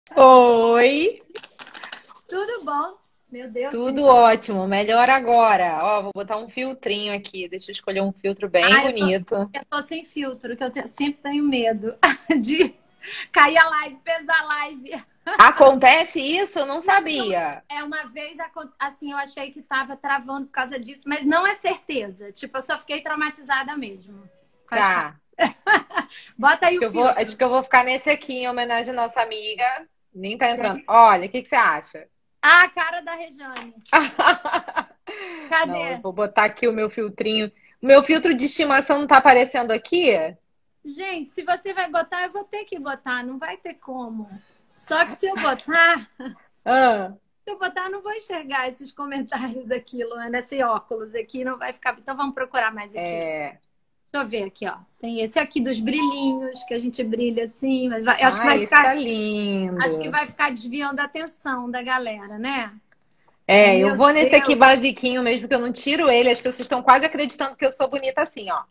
Oi, Tudo bom? Meu Deus, tudo ótimo, melhor agora. Ó, vou botar um filtrinho aqui, deixa eu escolher um filtro bem Ah, bonito. eu tô sem filtro, que sempre tenho medo de cair a live, pesar a live. Acontece isso? Eu não Não, não, sabia. uma vez, assim, eu achei que tava travando por causa disso, mas não é certeza. Tipo, eu só fiquei traumatizada mesmo. Faz parte. Tá, Bota aí o acho filtro. que eu vou ficar nesse aqui em homenagem à nossa amiga. Nem tá entrando. Olha, o que que você acha? Ah, a cara da Rejane. Não, eu Cadê? vou botar aqui o meu filtrinho. O meu filtro de estimação não tá aparecendo aqui? Gente, se você vai botar, eu vou ter que botar, não vai ter como. Só que Ah, se eu botar, eu não vou enxergar esses comentários aqui, Luana. Esse óculos aqui não vai ficar. Então vamos procurar mais aqui. é. Deixa eu ver aqui, ó. Tem esse aqui dos brilhinhos, que a gente brilha assim, mas eu acho que Ah, vai esse tá ficar. Acho que lindo. vai ficar desviando a atenção da galera, né? É, eu Meu vou nesse aqui Deus! basiquinho mesmo, que eu não tiro ele. As pessoas estão quase acreditando que eu sou bonita assim, ó.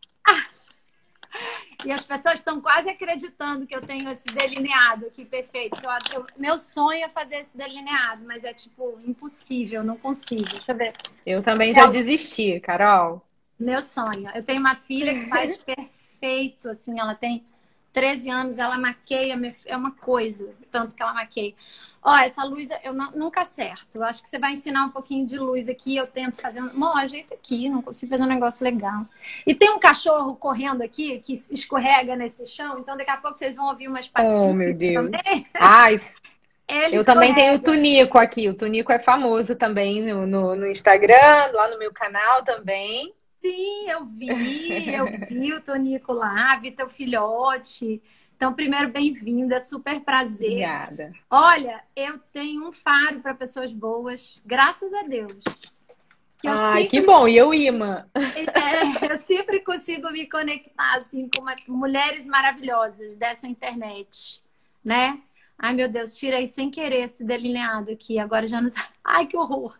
E as pessoas estão quase acreditando que eu tenho esse delineado aqui perfeito. Meu sonho é fazer esse delineado, mas é tipo impossível, não consigo. Deixa eu ver. Eu também já É desisti, Carol. meu sonho. Eu tenho uma filha que faz perfeito, assim, ela tem 13 anos, ela maqueia, é uma coisa, tanto que ela maqueia. Ó, essa luz eu nunca acerto. Eu acho que você vai ensinar um pouquinho de luz aqui, eu tento fazer. Bom, ajeita aqui, não consigo fazer um negócio legal. E tem um cachorro correndo aqui que escorrega nesse chão, então daqui a pouco vocês vão ouvir umas Oh, meu patinhas Deus. também. Ai, Ele eu também tenho o escorrega. Tunico aqui. O Tunico é famoso também no Instagram, lá no meu canal também. Sim, eu vi o Tonico lá, vi teu filhote. Então, primeiro, bem-vinda, super prazer. Obrigada. Olha, eu tenho um faro para pessoas boas, graças a Deus. Que Ai, que bom. E eu, imã. eu sempre consigo me conectar assim com mulheres maravilhosas dessa internet, né? Ai, meu Deus, tirei sem querer esse delineado aqui. Agora já não sei. Ai, que horror.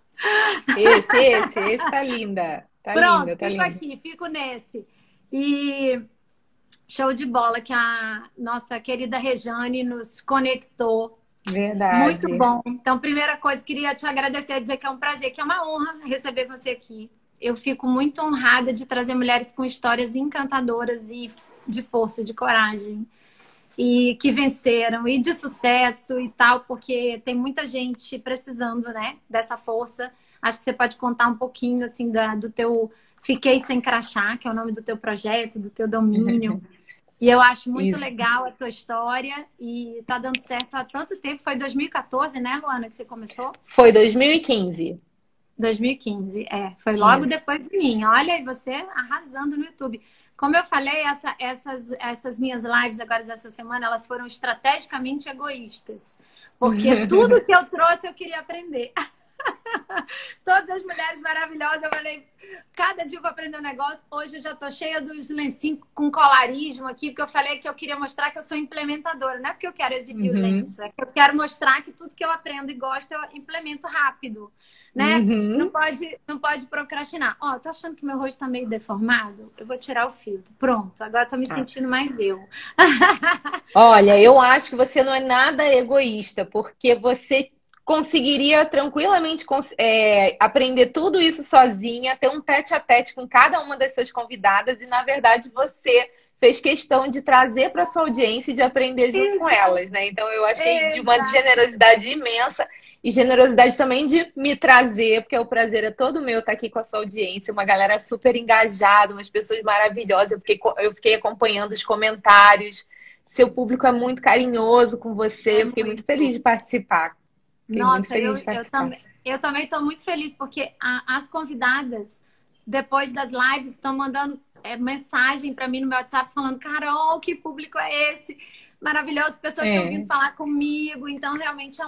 Esse tá linda. Tá Pronto, linda, tá fico linda. aqui, fico nesse. E show de bola que a nossa querida Rejane nos conectou. Muito Verdade. bom. Então, primeira coisa, queria te agradecer, dizer que é um prazer, que é uma honra receber você aqui. Eu fico muito honrada de trazer mulheres com histórias encantadoras e de força, de coragem, e que venceram, e de sucesso e tal, porque tem muita gente precisando, né, dessa força. Acho que você pode contar um pouquinho, assim, do teu Fiquei Sem Crachá, que é o nome do teu projeto, do teu domínio. E eu acho muito Isso. legal a tua história e tá dando certo há tanto tempo. Foi 2014, né, Luana, que você começou? Foi 2015. 2015, é. Foi logo Isso. depois de mim. Olha, e você arrasando no YouTube. Como eu falei, essas minhas lives agora dessa semana, elas foram estrategicamente egoístas. Porque tudo que eu trouxe eu queria aprender. Todas as mulheres maravilhosas. Eu falei, cada dia eu vou aprender um negócio. Hoje eu já tô cheia dos lencinhos com colarismo aqui, porque eu falei que eu queria mostrar que eu sou implementadora. Não é porque eu quero exibir o Uhum. lenço, é que eu quero mostrar que tudo que eu aprendo e gosto eu implemento rápido, né? Uhum. Não pode procrastinar. Ó, tô achando que meu rosto tá meio deformado. Eu vou tirar o filtro. Pronto, agora tô me Ah. sentindo mais eu. Olha, eu acho que você não é nada egoísta, porque você conseguiria tranquilamente aprender tudo isso sozinha, ter um tete-a-tete com cada uma das suas convidadas, e na verdade você fez questão de trazer para sua audiência e de aprender junto com Exato. elas, né? Então eu achei de uma Exato. generosidade imensa e generosidade também de me trazer, porque o prazer é todo meu estar aqui com a sua audiência, uma galera super engajada, umas pessoas maravilhosas. Eu fiquei acompanhando os comentários. Seu público é muito carinhoso com você. É Eu fiquei muito feliz muito. de participar. Fiquei muito Nossa, feliz de participar. eu também estou muito feliz porque as convidadas, depois das lives, estão mandando mensagem para mim no meu WhatsApp falando: Carol, que público é esse? Maravilhoso, pessoas estão vindo É, falar comigo. Então, realmente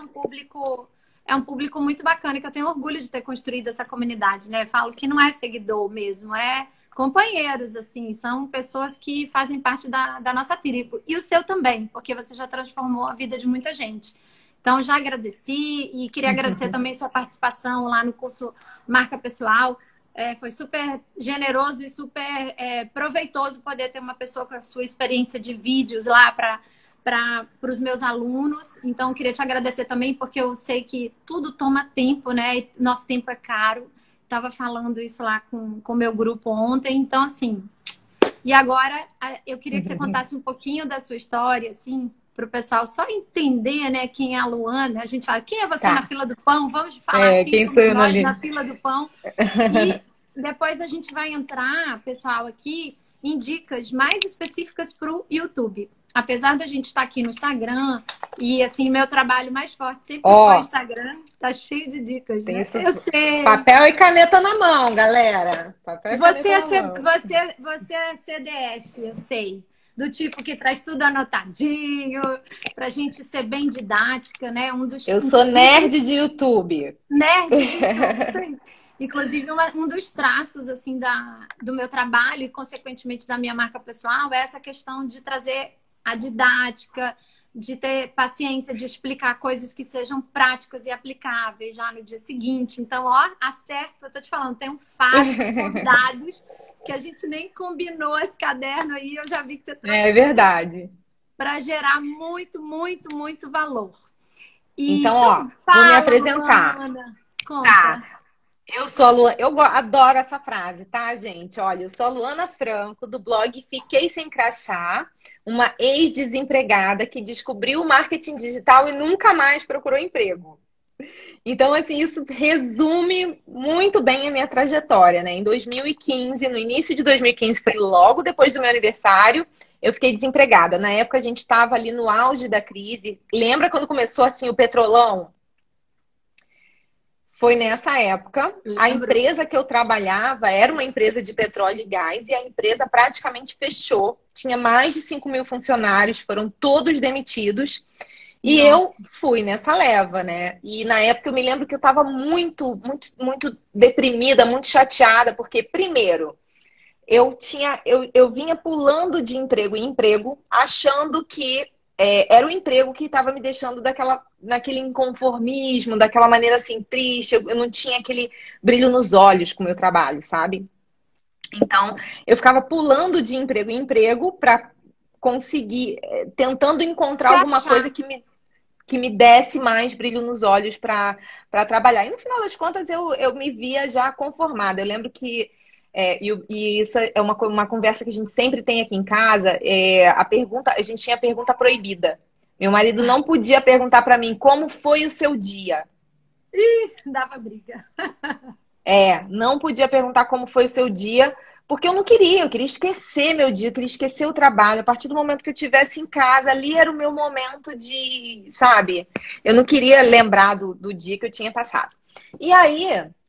é um público muito bacana que eu tenho orgulho de ter construído essa comunidade, né? Falo que não é seguidor mesmo, é companheiros, assim, são pessoas que fazem parte da nossa tribo. E o seu também, porque você já transformou a vida de muita gente. Então, já agradeci e queria agradecer também sua participação lá no curso Marca Pessoal. Foi super generoso e super proveitoso poder ter uma pessoa com a sua experiência de vídeos lá para os meus alunos. Então, queria te agradecer também, porque eu sei que tudo toma tempo, né? E nosso tempo é caro. Estava falando isso lá com o meu grupo ontem. Então, assim... E agora, eu queria que você contasse um pouquinho da sua história, assim, para o pessoal só entender, né, quem é a Luana. A gente fala, quem é você na Tá. fila do pão? Vamos falar quem Quem sou somos eu na nós linha? na fila do pão. E depois a gente vai entrar, pessoal, aqui em dicas mais específicas para o YouTube. Apesar da gente estar aqui no Instagram e, assim, meu trabalho mais forte sempre foi o Ó, Instagram, tá cheio de dicas, tem né? isso. Eu sei. Papel e caneta na mão, galera. Papel e Você caneta é, na mão. você é CDF, eu sei. Do tipo que traz tudo anotadinho, pra gente ser bem didática, né? Eu sou nerd de YouTube. Nerd de YouTube, isso aí. Inclusive, um dos traços assim do meu trabalho e, consequentemente, da minha marca pessoal é essa questão de trazer a didática, de ter paciência, de explicar coisas que sejam práticas e aplicáveis já no dia seguinte. Então, ó, acerto, eu tô te falando, tem um faro de convidados que a gente nem combinou esse caderno aí, eu já vi que você traz É verdade. para gerar muito, muito, muito valor. E Então, ó, então, vou me fala, apresentar. Luana, conta. Tá. Eu sou a Luana, adoro essa frase, tá, gente? Olha, eu sou a Luana Franco, do blog Fiquei Sem Crachá, uma ex-desempregada que descobriu o marketing digital e nunca mais procurou emprego. Então, assim, isso resume muito bem a minha trajetória, né? Em 2015, no início de 2015, foi logo depois do meu aniversário, eu fiquei desempregada. Na época, a gente estava ali no auge da crise. Lembra quando começou, assim, o petrolão? Foi nessa época. A Lembro. empresa que eu trabalhava era uma empresa de petróleo e gás e a empresa praticamente fechou. Tinha mais de 5 mil funcionários, foram todos demitidos. E eu Nossa. fui nessa leva, né? E na época eu me lembro que eu estava muito, muito, muito deprimida, muito chateada, porque, primeiro, eu vinha pulando de emprego em emprego, achando que era o emprego que estava me deixando naquele inconformismo, daquela maneira assim, triste. Eu não tinha aquele brilho nos olhos com o meu trabalho, sabe? Então, eu ficava pulando de emprego em emprego para conseguir, tentando encontrar Se alguma achar. coisa que me desse mais brilho nos olhos para trabalhar. E no final das contas, eu me via já conformada. Eu lembro que, e isso é uma conversa que a gente sempre tem aqui em casa, a gente tinha a pergunta proibida. Meu marido não podia perguntar para mim como foi o seu dia. Dava briga. Não podia perguntar como foi o seu dia, porque eu queria esquecer meu dia, eu queria esquecer o trabalho. A partir do momento que eu estivesse em casa, ali era o meu momento de, sabe? Eu não queria lembrar do dia que eu tinha passado. E aí,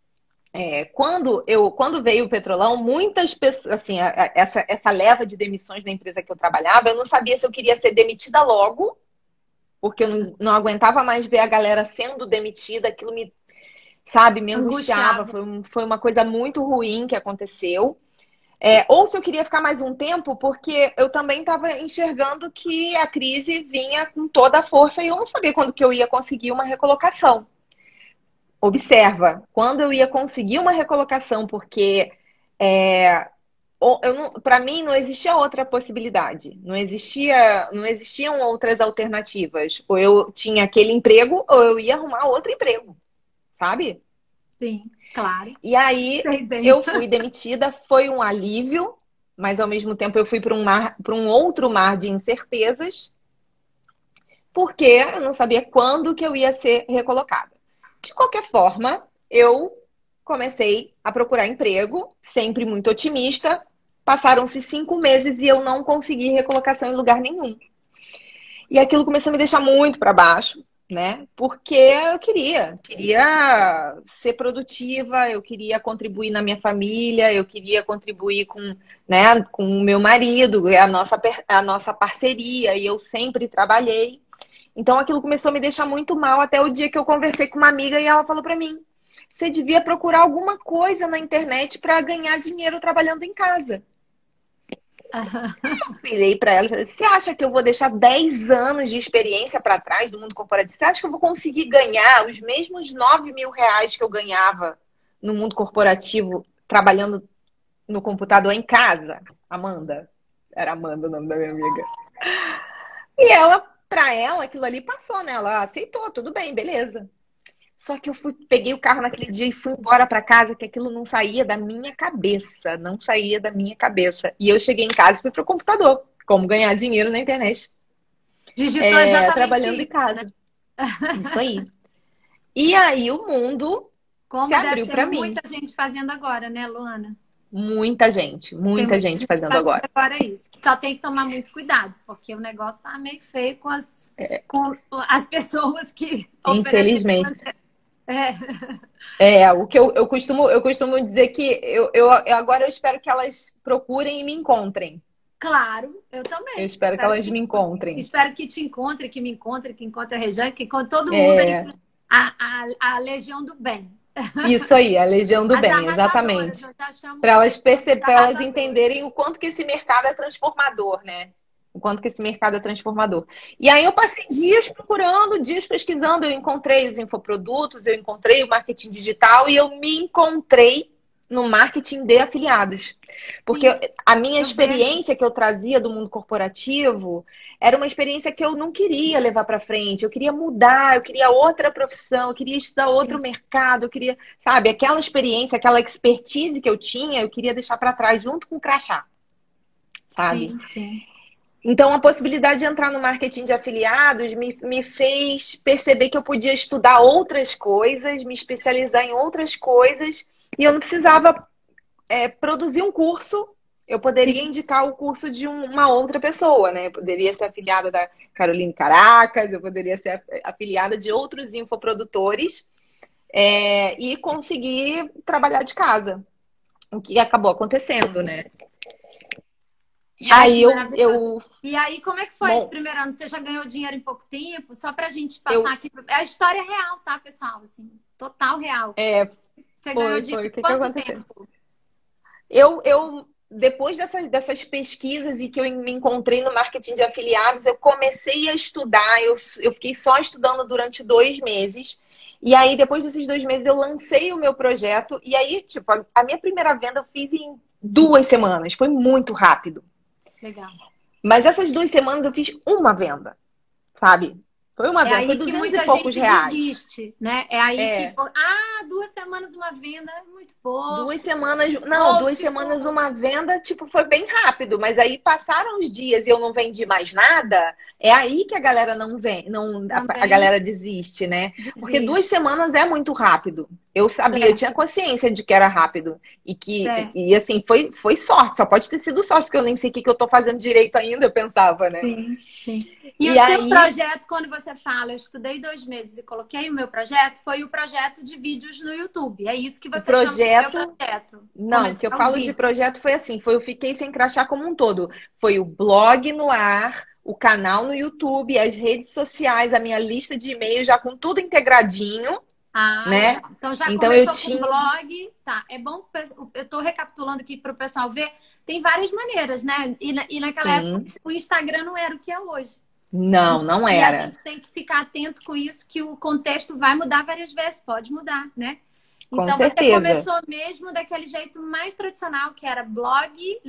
quando veio o Petrolão, muitas pessoas, assim, essa leva de demissões da empresa que eu trabalhava, eu não sabia se eu queria ser demitida logo, porque eu não aguentava mais ver a galera sendo demitida, aquilo me, sabe, me angustiava. Angustiava. Foi uma coisa muito ruim que aconteceu. Ou se eu queria ficar mais um tempo, porque eu também estava enxergando que a crise vinha com toda a força e eu não sabia quando que eu ia conseguir uma recolocação. Observa, quando eu ia conseguir uma recolocação, porque para mim não existia outra possibilidade, não existiam outras alternativas. Ou eu tinha aquele emprego, ou eu ia arrumar outro emprego, sabe? Sim, claro. E aí Sei bem. eu fui demitida, foi um alívio, mas ao mesmo tempo eu fui para um outro mar de incertezas, porque eu não sabia quando que eu ia ser recolocada. De qualquer forma, eu comecei a procurar emprego, sempre muito otimista. Passaram-se 5 meses e eu não consegui recolocação em lugar nenhum. E aquilo começou a me deixar muito para baixo, né? Porque eu queria ser produtiva, eu queria contribuir na minha família, eu queria contribuir com, né, com o meu marido, a nossa parceria, e eu sempre trabalhei. Então aquilo começou a me deixar muito mal até o dia que eu conversei com uma amiga e ela falou para mim: você devia procurar alguma coisa na internet para ganhar dinheiro trabalhando em casa. Eu virei para ela e falei: você acha que eu vou deixar 10 anos de experiência para trás do mundo corporativo? Você acha que eu vou conseguir ganhar os mesmos 9 mil reais que eu ganhava no mundo corporativo trabalhando no computador em casa? Amanda. Era Amanda o nome da minha amiga. E ela, pra ela, aquilo ali passou, né? Ela aceitou, tudo bem, beleza. Só que eu peguei o carro naquele dia e fui embora pra casa, que aquilo não saía da minha cabeça, não saía da minha cabeça. E eu cheguei em casa e fui pro computador, como ganhar dinheiro na internet, Digitou exatamente trabalhando em isso, né? casa. Isso aí. E aí o mundo se Como deve abriu ter pra mim. muita gente fazendo agora, né, Luana? Tem Muita muita gente gente fazendo fazendo agora. agora isso. Só tem que tomar muito cuidado, porque o negócio tá meio feio com as pessoas que oferecem. Infelizmente. É, O que eu costumo dizer que agora eu espero que elas procurem e me encontrem. claro, eu Eu também. espero que elas me encontrem. Espero que te encontre, que me encontre, que encontre a Rejane, que encontre todo mundo aí, É, a Legião do Bem. isso aí, a Legião do As Bem, arrasadoras, exatamente. eu já chamo Para elas as perceber, para elas arrasadoras. entenderem o quanto que esse mercado é transformador, né? O quanto que esse mercado é transformador. E aí eu passei dias procurando, dias pesquisando, eu encontrei os infoprodutos, eu encontrei o marketing digital e eu me encontrei no marketing de afiliados. Porque Sim, a minha eu vejo. experiência que eu trazia do mundo corporativo era uma experiência que eu não queria levar para frente. Eu queria mudar, eu queria outra profissão, eu queria estudar outro Sim, mercado, eu queria, sabe, aquela experiência, aquela expertise que eu tinha, eu queria deixar para trás junto com o crachá, sabe? sim. Então, a possibilidade de entrar no marketing de afiliados me fez perceber que eu podia estudar outras coisas, me especializar em outras coisas, e eu não precisava produzir um curso. Eu poderia Sim. indicar o curso de uma outra pessoa, né? Eu poderia ser afiliada da Caroline Caracas, eu poderia ser afiliada de outros infoprodutores, e conseguir trabalhar de casa, o que acabou acontecendo, né? E Ai, aí que maravilhoso. E aí, como é que foi esse bom, primeiro ano? Você já ganhou dinheiro em pouco tempo? Só pra gente passar eu, aqui. É a história real, tá, pessoal? Assim, total real. Você ganhou dinheiro foi, o em que que quanto aconteceu? tempo? Depois dessas pesquisas e que eu me encontrei no marketing de afiliados, eu comecei a estudar, eu fiquei só estudando durante 2 meses. E aí, depois desses 2 meses, eu lancei o meu projeto. E aí, tipo, a minha primeira venda eu fiz em 2 semanas. Foi muito rápido. Legal. Mas essas 2 semanas eu fiz uma venda, sabe? Foi uma É venda, foi aí que 200 e muita poucos gente reais. desiste, né? É aí que, É, 2 semanas uma venda é muito 2 pouco. semanas, não, Ou, 2 semanas tipo, uma venda, tipo, foi bem rápido, mas aí passaram os dias e eu não vendi mais nada, é aí que a galera não vem, não, a também galera desiste, né? Porque duas desiste. semanas é muito rápido. Eu sabia, eu tinha Certo, consciência de que era rápido. certo. E assim, foi sorte, só pode ter sido sorte, porque eu nem sei o que eu tô fazendo direito ainda, eu pensava, né? Sim, sim. E o E seu aí, projeto, quando você fala, eu estudei 2 meses e coloquei o meu projeto, foi o projeto de vídeos no YouTube. É isso que o você chama de meu projeto. projeto. Não, o que eu Começar os falo de vídeos. projeto foi assim, eu fiquei sem crachá como um todo. Foi o blog no ar, o canal no YouTube, as redes sociais, a minha lista de e-mail já com tudo integradinho, Ah, né? legal. Então já Então eu começou com tinha. blog, tá? É bom, eu estou recapitulando aqui para o pessoal ver. Tem várias maneiras, né? E naquela época Sim. o Instagram não era o que é hoje. Não, não E a era. gente tem que ficar atento com isso, que o contexto vai mudar várias vezes, pode mudar, né? Com Então você certeza. começou mesmo daquele jeito mais tradicional, que era blog,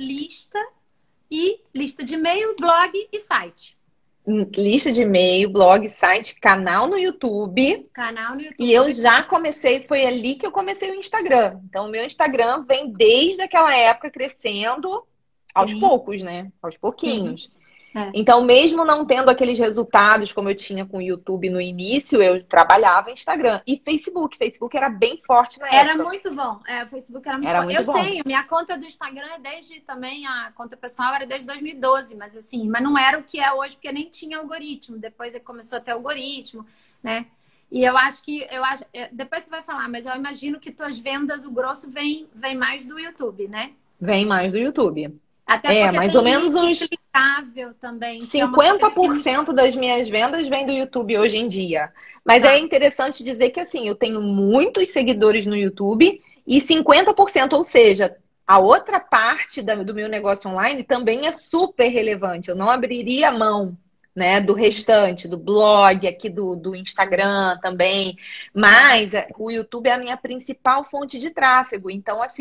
lista de e-mail, blog e site. Lista de e-mail, blog, site, canal no YouTube. Canal no E eu YouTube. já comecei, foi ali que eu comecei o Instagram. Então, o meu Instagram vem desde aquela época crescendo aos Sim, poucos, né? Aos sim. pouquinhos. É. Então, mesmo não tendo aqueles resultados como eu tinha com o YouTube no início, eu trabalhava em Instagram. E Facebook. Facebook era bem forte na Era época. muito bom. O Facebook era muito Era bom. muito Eu bom. tenho, minha conta do Instagram é desde também, a conta pessoal era desde 2012, mas assim, mas não era o que é hoje, porque nem tinha algoritmo. Depois começou a ter algoritmo, né? E depois você vai falar, mas eu imagino que tuas vendas, o grosso vem mais do YouTube, né? Vem mais do YouTube. Até porque Mais tem ou menos link uns clicável também, que é uma coisa que nos... 50% das minhas vendas vem do YouTube hoje em dia. Mas é Tá. interessante dizer que assim, eu tenho muitos seguidores no YouTube e 50%, ou seja, a outra parte do meu negócio online também é super relevante. Eu não abriria mão, né, do restante, do blog, aqui do Instagram também. Tá. Mas o YouTube é a minha principal fonte de tráfego. Então, assim,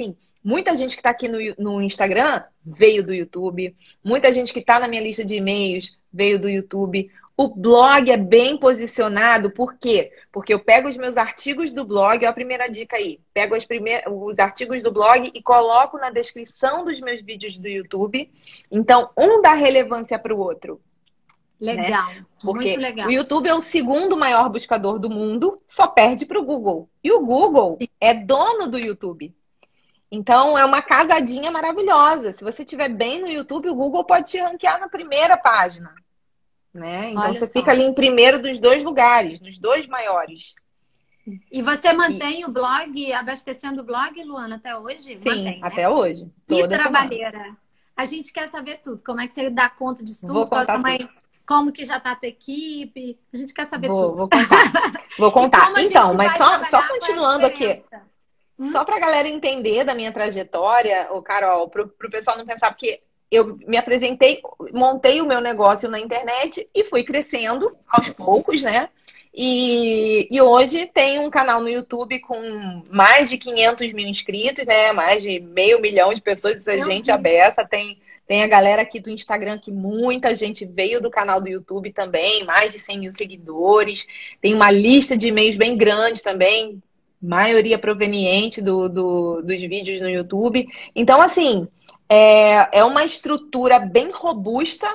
Muita gente que está aqui no Instagram veio do YouTube. Muita gente que está na minha lista de e-mails veio do YouTube. O blog é bem posicionado, por quê? Porque eu pego os meus artigos do blog, ó, a primeira dica aí. Pego os artigos do blog e coloco na descrição dos meus vídeos do YouTube. Então, um dá relevância para o outro. Legal, né? Porque muito legal. O YouTube é o segundo maior buscador do mundo, só perde para o Google. E o Google é dono do YouTube. Então, é uma casadinha maravilhosa. Se você estiver bem no YouTube, o Google pode te ranquear na primeira página. Né? Então, Olha você só. fica ali em primeiro dos 2 lugares, nos 2 maiores. E você mantém o blog, abastecendo o blog, Luana, até hoje? Sim, mantém, né? até hoje. E trabalheira. A gente quer saber tudo. Como é que você dá conta disso tudo? Vou contar tudo. Como que já tá a tua equipe? A gente quer saber tudo. Vou contar. Vou contar. Então, mas só continuando aqui. Só pra galera entender da minha trajetória, ô Carol, pro pessoal não pensar, porque eu me apresentei, montei o meu negócio na internet e fui crescendo aos poucos, né? E hoje tem um canal no YouTube com mais de 500 mil inscritos, né? Mais de 500 mil de pessoas, essa gente abessa. Tem a galera aqui do Instagram, que muita gente veio do canal do YouTube também, mais de 100 mil seguidores. Tem uma lista de e-mails bem grande também, maioria proveniente dos vídeos no YouTube. Então, assim, é uma estrutura bem robusta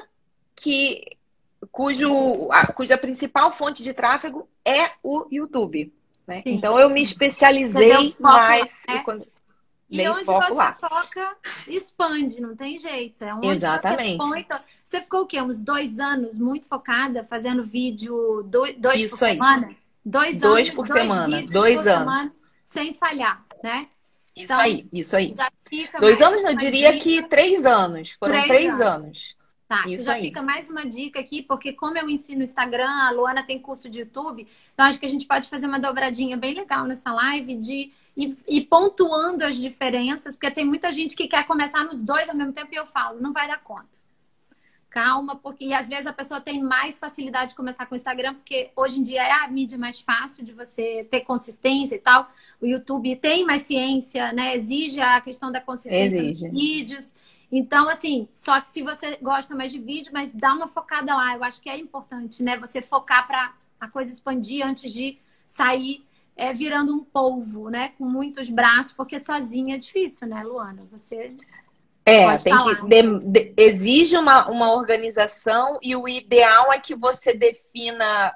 cuja principal fonte de tráfego é o YouTube. Né? Então, eu me especializei mais... E onde você foca, expande, não tem jeito. É onde Exatamente. Você põe. Você ficou o quê? Uns 2 anos muito focada, fazendo vídeo dois por semana? 2 anos, por 2 semana. vídeos 2 por anos. semana, sem falhar, né? Isso aí. Já fica 2 mais anos, eu uma diria dica. que 3 anos. Foram 3 anos. Tá, isso já aí. fica mais uma dica aqui, porque como eu ensino Instagram, a Luana tem curso de YouTube, então acho que a gente pode fazer uma dobradinha bem legal nessa live de ir pontuando as diferenças, porque tem muita gente que quer começar nos 2 ao mesmo tempo e eu falo, não vai dar conta. Calma, porque às vezes a pessoa tem mais facilidade de começar com o Instagram, porque hoje em dia é a mídia mais fácil de você ter consistência e tal. O YouTube tem mais ciência, né? Exige a questão da consistência nos vídeos. Então, assim, só que se você gosta mais de vídeo, mas dá uma focada lá. Eu acho que é importante, né? Você focar para a coisa expandir antes de sair virando um polvo, né? Com muitos braços, porque sozinha é difícil, né, Luana? Você pode falar. Exige uma organização e o ideal é que você defina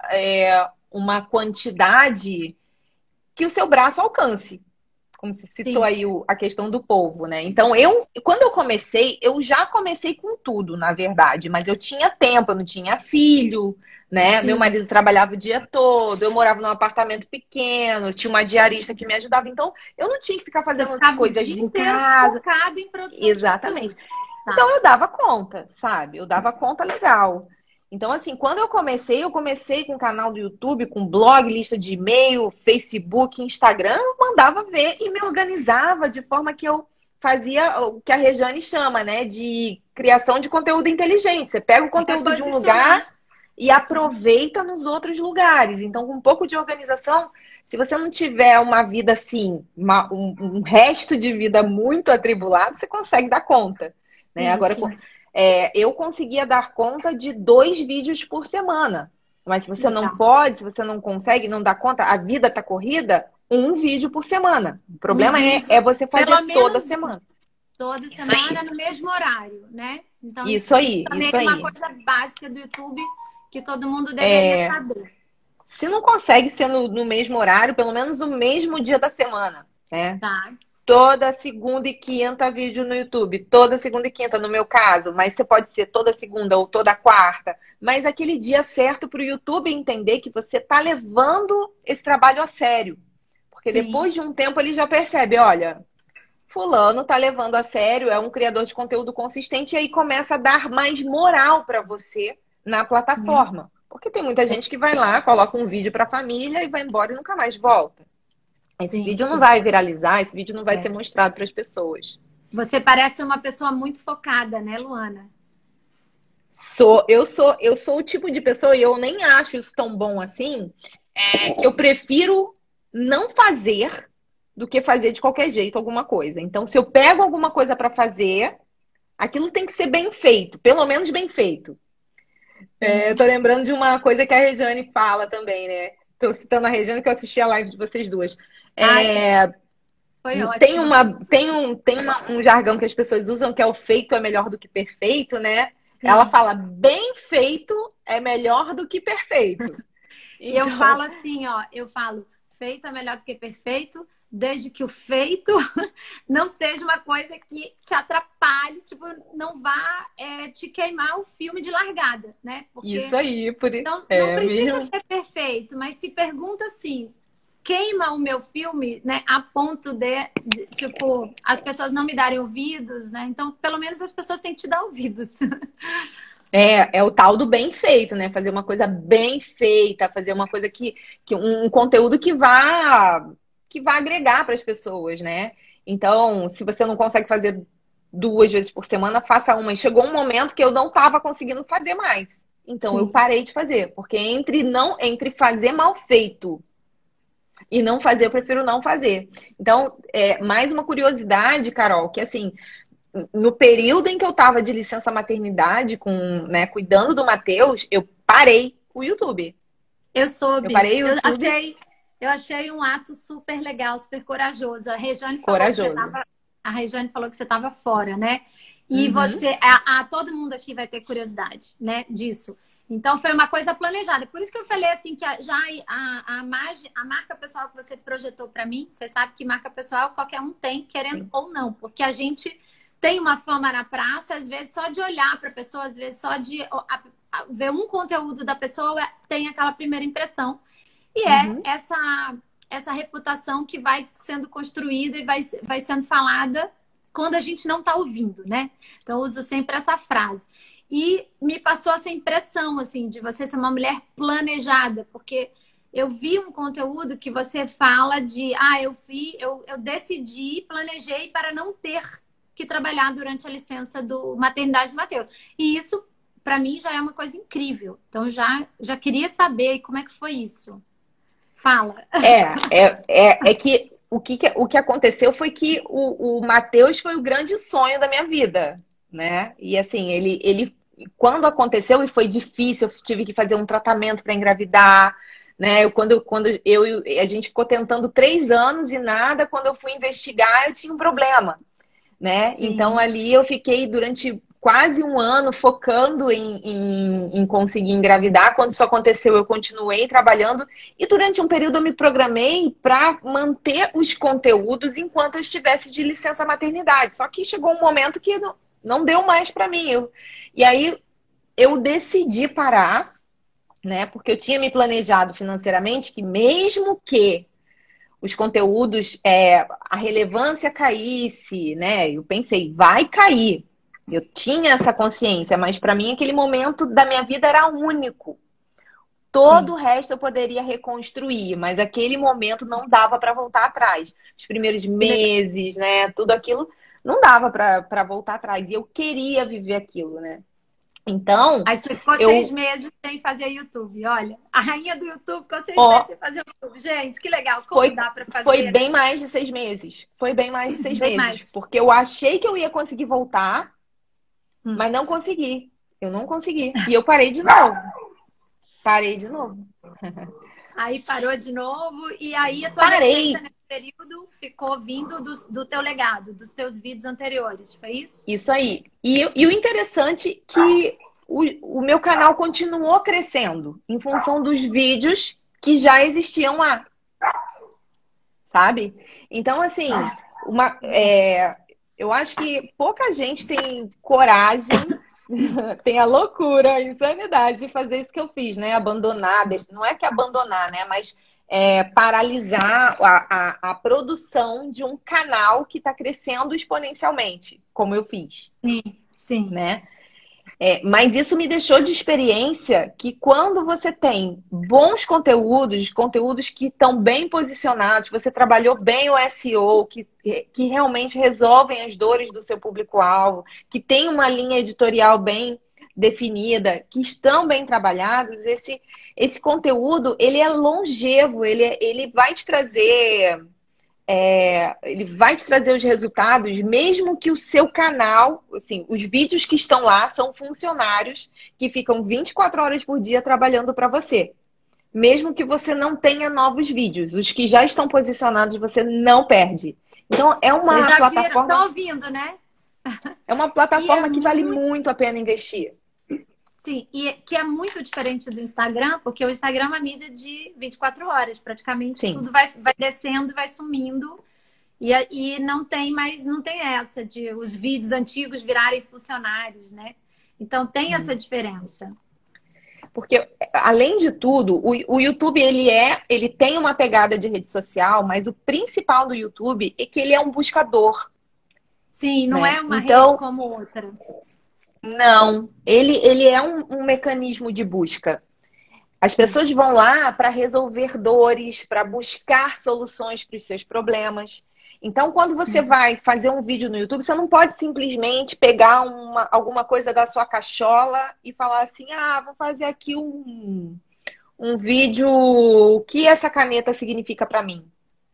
uma quantidade que o seu braço alcance. Como você citou aí a questão do polvo, né? Então, quando eu comecei, eu já comecei com tudo, na verdade. Mas eu tinha tempo, eu não tinha filho, né? Sim. Meu marido trabalhava o dia todo, eu morava num apartamento pequeno, tinha uma diarista que me ajudava. Então, eu não tinha que ficar fazendo coisas em casa. Focado em produção. Exatamente. Então, eu dava conta, sabe? Eu dava conta legal. Então, assim, quando eu comecei com canal do YouTube, com blog, lista de e-mail, Facebook, Instagram, eu mandava ver e me organizava de forma que eu fazia o que a Rejane chama, né, de criação de conteúdo inteligente. Você pega o conteúdo de um lugar e aproveita nos outros lugares. Então, com um pouco de organização, se você não tiver uma vida assim, um resto de vida muito atribulado, você consegue dar conta. Né? Agora, eu conseguia dar conta de 2 vídeos por semana. Mas se você não pode, se você não consegue, não dá conta, a vida tá corrida, 1 vídeo por semana. O problema é você fazer toda semana. Toda semana no mesmo horário, né? Então, isso aí. É uma coisa básica do YouTube que todo mundo deveria saber. Se não consegue ser no mesmo horário, pelo menos o mesmo dia da semana, né? Tá. Toda segunda e quinta vídeo no YouTube. Toda segunda e quinta, no meu caso. Mas você pode ser toda segunda ou toda quarta. Mas aquele dia certo para o YouTube entender que você está levando esse trabalho a sério. Porque depois de um tempo ele já percebe, olha, fulano está levando a sério, é um criador de conteúdo consistente. E aí começa a dar mais moral para você na plataforma. Porque tem muita gente que vai lá, coloca um vídeo para a família e vai embora e nunca mais volta. Esse vídeo não vai viralizar, esse vídeo não vai ser mostrado para as pessoas. Você parece uma pessoa muito focada, né, Luana? Eu sou o tipo de pessoa, e eu nem acho isso tão bom assim, que eu prefiro não fazer do que fazer de qualquer jeito alguma coisa. Então, se eu pego alguma coisa para fazer, aquilo tem que ser bem feito, pelo menos bem feito. Eu tô lembrando de uma coisa que a Regiane fala também, né? Tô citando a Regiane que eu assisti a live de vocês duas. Foi Tem ótimo. um jargão que as pessoas usam que é o feito é melhor do que perfeito, né? Sim. Ela fala, bem feito é melhor do que perfeito. E eu falo assim, ó, feito é melhor do que perfeito, desde que o feito não seja uma coisa que te atrapalhe, tipo, não vá te queimar o filme de largada, né? Porque isso aí, não precisa ser perfeito, mas se pergunta assim, queima o meu filme, né? A ponto de, tipo, as pessoas não me darem ouvidos, né? Então, pelo menos as pessoas têm que te dar ouvidos. É o tal do bem feito, né? Fazer uma coisa bem feita, fazer uma coisa que um conteúdo que vá agregar para as pessoas, né? Então, se você não consegue fazer 2 vezes por semana, faça uma. E chegou um momento que eu não estava conseguindo fazer mais. Então, eu parei de fazer. Porque entre fazer mal feito e não fazer, eu prefiro não fazer. Então, mais uma curiosidade, Carol, que assim, no período em que eu estava de licença maternidade, cuidando do Matheus, eu parei o YouTube. Eu soube. Eu parei o YouTube. Eu achei um ato super legal, super corajoso. A Regiane falou que você estava fora, né? E você, todo mundo aqui vai ter curiosidade, né, disso. Então foi uma coisa planejada. Por isso que eu falei assim que a marca pessoal que você projetou para mim, você sabe que marca pessoal qualquer um tem, querendo ou não, porque a gente tem uma fama na praça, às vezes só de olhar para a pessoa, às vezes só de ver um conteúdo da pessoa tem aquela primeira impressão. E essa reputação que vai sendo construída e vai sendo falada quando a gente não está ouvindo, né? Então, eu uso sempre essa frase. E me passou essa impressão, assim, de você ser uma mulher planejada, porque eu vi um conteúdo que você fala de, eu decidi, planejei para não ter que trabalhar durante a licença do maternidade do Matheus. E isso, para mim, já é uma coisa incrível. Então, já queria saber como é que foi isso. Fala. Que o que aconteceu foi que o Matheus foi o grande sonho da minha vida, né? E assim, ele quando aconteceu e foi difícil, eu tive que fazer um tratamento para engravidar, né? A gente ficou tentando 3 anos e nada, quando eu fui investigar, eu tinha um problema, né? Sim. Então ali eu fiquei durante quase um ano focando em conseguir engravidar. Quando isso aconteceu, eu continuei trabalhando e durante um período eu me programei para manter os conteúdos enquanto eu estivesse de licença maternidade. Só que chegou um momento que não deu mais para mim. E aí eu decidi parar, né? Porque eu tinha me planejado financeiramente que mesmo que os conteúdos, a relevância caísse, né? Eu pensei, vai cair. Eu tinha essa consciência, mas para mim aquele momento da minha vida era único. Todo o resto eu poderia reconstruir, mas aquele momento não dava para voltar atrás. Os primeiros meses, né? Tudo aquilo não dava para voltar atrás. E eu queria viver aquilo, né? Então. Aí você ficou 6 meses sem fazer YouTube. Olha, a rainha do YouTube ficou 6 meses sem fazer YouTube. Gente, que legal. Como dá para fazer? Foi bem mais de 6 meses. Foi bem mais de 6 meses. Mais. Porque eu achei que eu ia conseguir voltar, mas não consegui. Eu não consegui. E eu parei de novo. Aí parou de novo. E aí a tua receita nesse período ficou vindo do teu legado, dos teus vídeos anteriores. Foi isso? Isso aí. E o interessante é que o meu canal continuou crescendo em função dos vídeos que já existiam lá. Sabe? Então, assim, eu acho que pouca gente tem coragem, tem a loucura, a insanidade de fazer isso que eu fiz, né? Abandonar, não é que abandonar, né? Mas paralisar a produção de um canal que está crescendo exponencialmente, como eu fiz. Sim. Né? Mas isso me deixou de experiência que quando você tem bons conteúdos que estão bem posicionados, você trabalhou bem o SEO, que realmente resolvem as dores do seu público-alvo, que tem uma linha editorial bem definida, que estão bem trabalhados, esse conteúdo, ele é longevo, ele vai te trazer ele vai te trazer os resultados, mesmo que o seu canal, assim, os vídeos que estão lá são funcionários que ficam 24 horas por dia trabalhando para você. Mesmo que você não tenha novos vídeos, os que já estão posicionados você não perde. Então é Vocês uma já viram, plataforma, estão ouvindo, né? é uma plataforma que vale muito a pena investir. Sim, e que é muito diferente do Instagram, porque o Instagram é uma mídia de 24 horas, praticamente. Sim. Tudo vai descendo, vai sumindo. E não tem essa de os vídeos antigos virarem funcionários, né? Então tem essa diferença. Porque, além de tudo, o YouTube ele tem uma pegada de rede social, mas o principal do YouTube é que ele é um buscador. Sim, não né? é uma Então, rede como outra. Não, ele é um mecanismo de busca. As pessoas vão lá para resolver dores, para buscar soluções para os seus problemas. Então, quando você vai fazer um vídeo no YouTube, você não pode simplesmente pegar alguma coisa da sua cachola e falar assim, vou fazer aqui um vídeo, o que essa caneta significa para mim?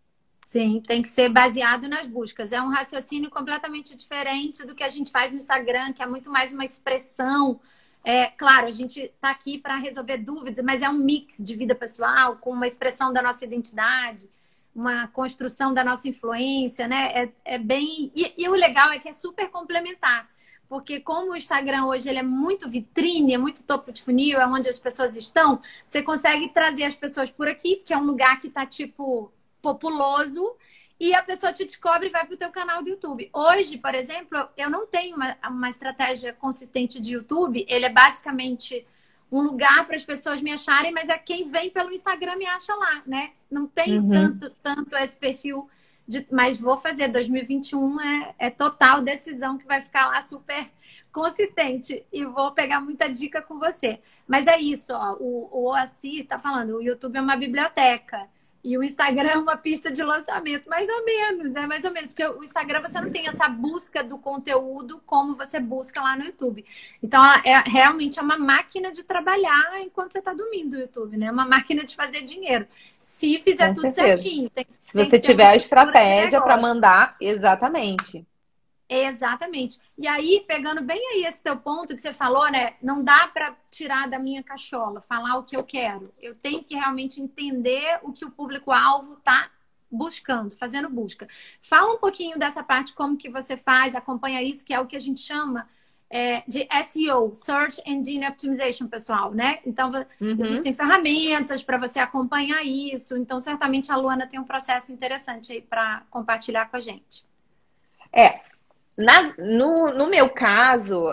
Sim, tem que ser baseado nas buscas. É um raciocínio completamente diferente do que a gente faz no Instagram, que é muito mais uma expressão. Claro, a gente está aqui para resolver dúvidas, mas é um mix de vida pessoal com uma expressão da nossa identidade, uma construção da nossa influência, né? É bem... E o legal é que é super complementar. Porque como o Instagram hoje ele é muito vitrine, é muito topo de funil, é onde as pessoas estão, você consegue trazer as pessoas por aqui, que é um lugar que está tipo... populoso, e a pessoa te descobre e vai para o teu canal do YouTube. Hoje, por exemplo, eu não tenho uma estratégia consistente de YouTube. Ele é basicamente um lugar para as pessoas me acharem, mas é quem vem pelo Instagram me acha lá, né? Não tenho tanto esse perfil, mas vou fazer. 2021 é total decisão que vai ficar lá super consistente e vou pegar muita dica com você. Mas é isso, ó, o Oaci tá falando, o YouTube é uma biblioteca. E o Instagram é uma pista de lançamento, mais ou menos, né? Mais ou menos. Porque o Instagram você não tem essa busca do conteúdo como você busca lá no YouTube. Então, realmente é uma máquina de trabalhar enquanto você está dormindo no YouTube, né? Uma máquina de fazer dinheiro. Se fizer tudo certinho. Se você tiver a estratégia para mandar, exatamente. Exatamente. E aí, pegando bem aí esse teu ponto que você falou, né? Não dá para tirar da minha cachola, falar o que eu quero. Eu tenho que realmente entender o que o público-alvo está buscando, fazendo busca. Fala um pouquinho dessa parte, como que você faz, acompanha isso, que é o que a gente chama de SEO, Search Engine Optimization, pessoal, né? Então, existem ferramentas para você acompanhar isso. Então, certamente a Luana tem um processo interessante aí para compartilhar com a gente. No meu caso,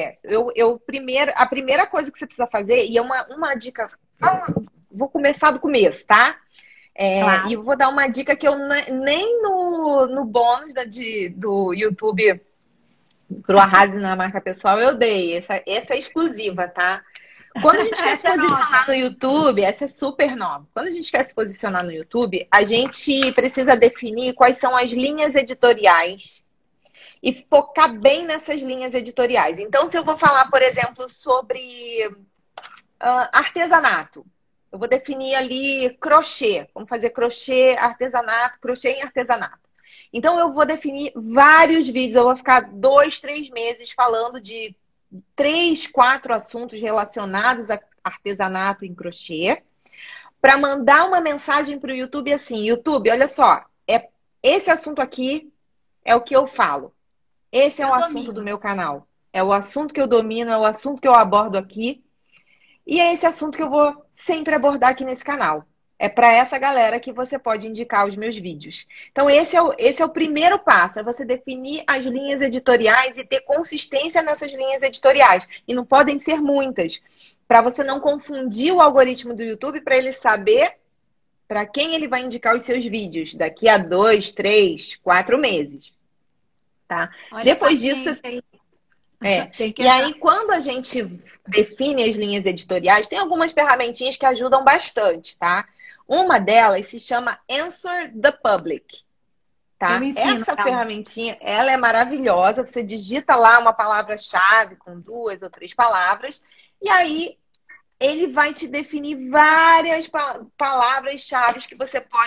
a primeira coisa que você precisa fazer, e é uma dica, vou começar do começo, tá? Claro. E eu vou dar uma dica que eu nem no bônus do YouTube pro Arrase na Marca Pessoal eu dei. Essa é exclusiva, tá? Quando a gente quer se posicionar no YouTube, essa é super nova. Quando a gente quer se posicionar no YouTube, a gente precisa definir quais são as linhas editoriais e focar bem nessas linhas editoriais. Então, se eu vou falar, por exemplo, sobre artesanato, eu vou definir ali crochê. Vamos fazer crochê, artesanato, crochê em artesanato. Então, eu vou definir vários vídeos. Eu vou ficar 2, 3 meses falando de 3, 4 assuntos relacionados a artesanato em crochê, para mandar uma mensagem para o YouTube assim: YouTube, olha só, esse assunto aqui é o que eu falo. Esse é o assunto do meu canal. É o assunto que eu domino, é o assunto que eu abordo aqui. E é esse assunto que eu vou sempre abordar aqui nesse canal. É para essa galera que você pode indicar os meus vídeos. Então, esse é o primeiro passo. É você definir as linhas editoriais e ter consistência nessas linhas editoriais. E não podem ser muitas. Para você não confundir o algoritmo do YouTube, para ele saber para quem ele vai indicar os seus vídeos daqui a 2, 3, 4 meses. Tá? Olha, depois disso. E aí, quando a gente define as linhas editoriais, tem algumas ferramentinhas que ajudam bastante, tá? Uma delas se chama Answer the Public. Tá? Essa ferramentinha, ela é maravilhosa. Você digita lá uma palavra-chave com 2 ou 3 palavras, e aí ele vai te definir várias palavras-chave que você pode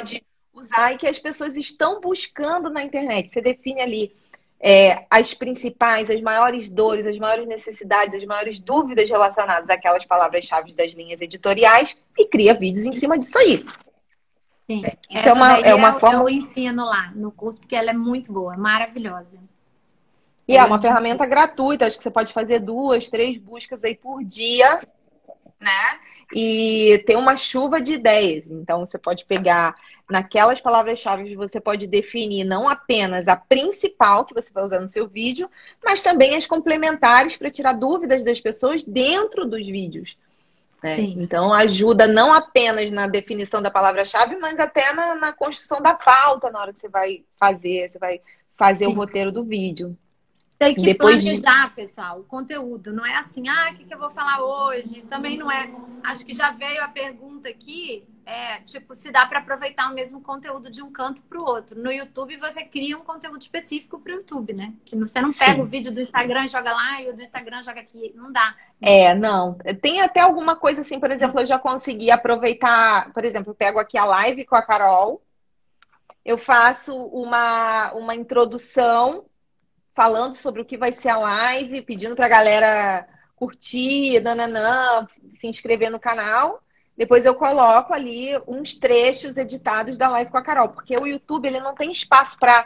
usar e que as pessoas estão buscando na internet. Você define ali as principais, as maiores dores, as maiores necessidades, as maiores dúvidas relacionadas àquelas palavras-chave das linhas editoriais e cria vídeos em cima disso aí. Sim. Isso é uma forma... Eu ensino lá no curso, porque ela é muito boa, maravilhosa. E é uma ferramenta gratuita, acho que você pode fazer 2, 3 buscas aí por dia, né? E tem uma chuva de ideias. Então, você pode pegar naquelas palavras-chave, você pode definir não apenas a principal que você vai usar no seu vídeo, mas também as complementares para tirar dúvidas das pessoas dentro dos vídeos. Né? Então, ajuda não apenas na definição da palavra-chave, mas até na construção da pauta na hora que você vai fazer o roteiro do vídeo. Tem que planejar, pessoal, o conteúdo. Não é assim, o que eu vou falar hoje? Também não é... Acho que já veio a pergunta aqui, tipo, se dá para aproveitar o mesmo conteúdo de um canto para o outro. No YouTube, você cria um conteúdo específico para o YouTube, né? Que você não pega o vídeo do Instagram e joga lá e o do Instagram joga aqui. Não dá. Não. Tem até alguma coisa assim, por exemplo, eu já consegui aproveitar... Por exemplo, eu pego aqui a live com a Carol, eu faço uma introdução falando sobre o que vai ser a live, pedindo pra galera curtir, se inscrever no canal. Depois eu coloco ali uns trechos editados da live com a Carol, porque o YouTube ele não tem espaço pra...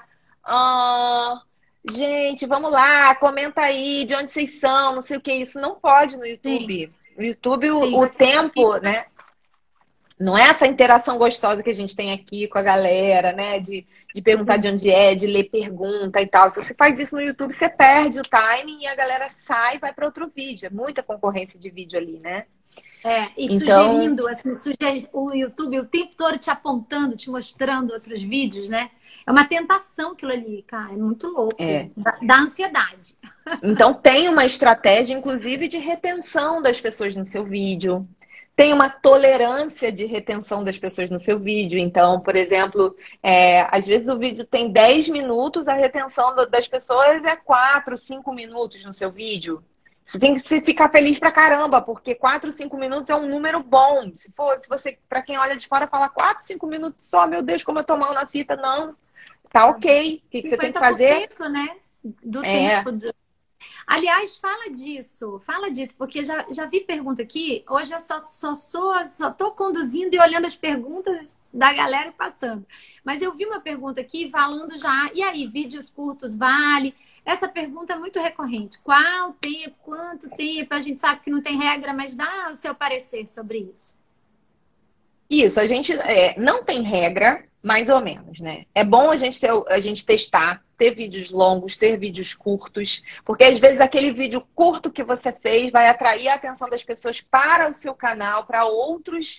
gente, vamos lá, comenta aí de onde vocês são, não sei o que. Isso não pode no YouTube. Sim. No YouTube o tempo, né? Não é essa interação gostosa que a gente tem aqui com a galera, né? De perguntar de onde de ler pergunta e tal. Se você faz isso no YouTube, você perde o timing e a galera sai e vai para outro vídeo. É muita concorrência de vídeo ali, né? Sugerindo, assim, o YouTube o tempo todo te apontando, te mostrando outros vídeos, né? É uma tentação aquilo ali, cara. É muito louco. Dá ansiedade. Então tem uma estratégia, inclusive, de retenção das pessoas no seu vídeo. Tem uma tolerância de retenção das pessoas no seu vídeo. Então, por exemplo, às vezes o vídeo tem 10 minutos, a retenção das pessoas é 4, 5 minutos no seu vídeo. Você tem que ficar feliz pra caramba, porque 4, 5 minutos é um número bom. Se você, pra quem olha de fora, fala 4, 5 minutos só, meu Deus, como eu tô mal na fita. Não, tá ok. O que você tem que fazer? 50%, né? Do tempo. Aliás, fala disso, porque já vi pergunta aqui. Hoje eu só tô conduzindo e olhando as perguntas da galera passando. Mas eu vi uma pergunta aqui falando já, e aí, vídeos curtos vale? Essa pergunta é muito recorrente. Qual tempo, quanto tempo? A gente sabe que não tem regra, mas dá o seu parecer sobre isso. Isso, a gente não tem regra, mais ou menos, né? É bom a gente testar, ter vídeos longos, ter vídeos curtos, porque às vezes aquele vídeo curto que você fez vai atrair a atenção das pessoas para o seu canal, para outros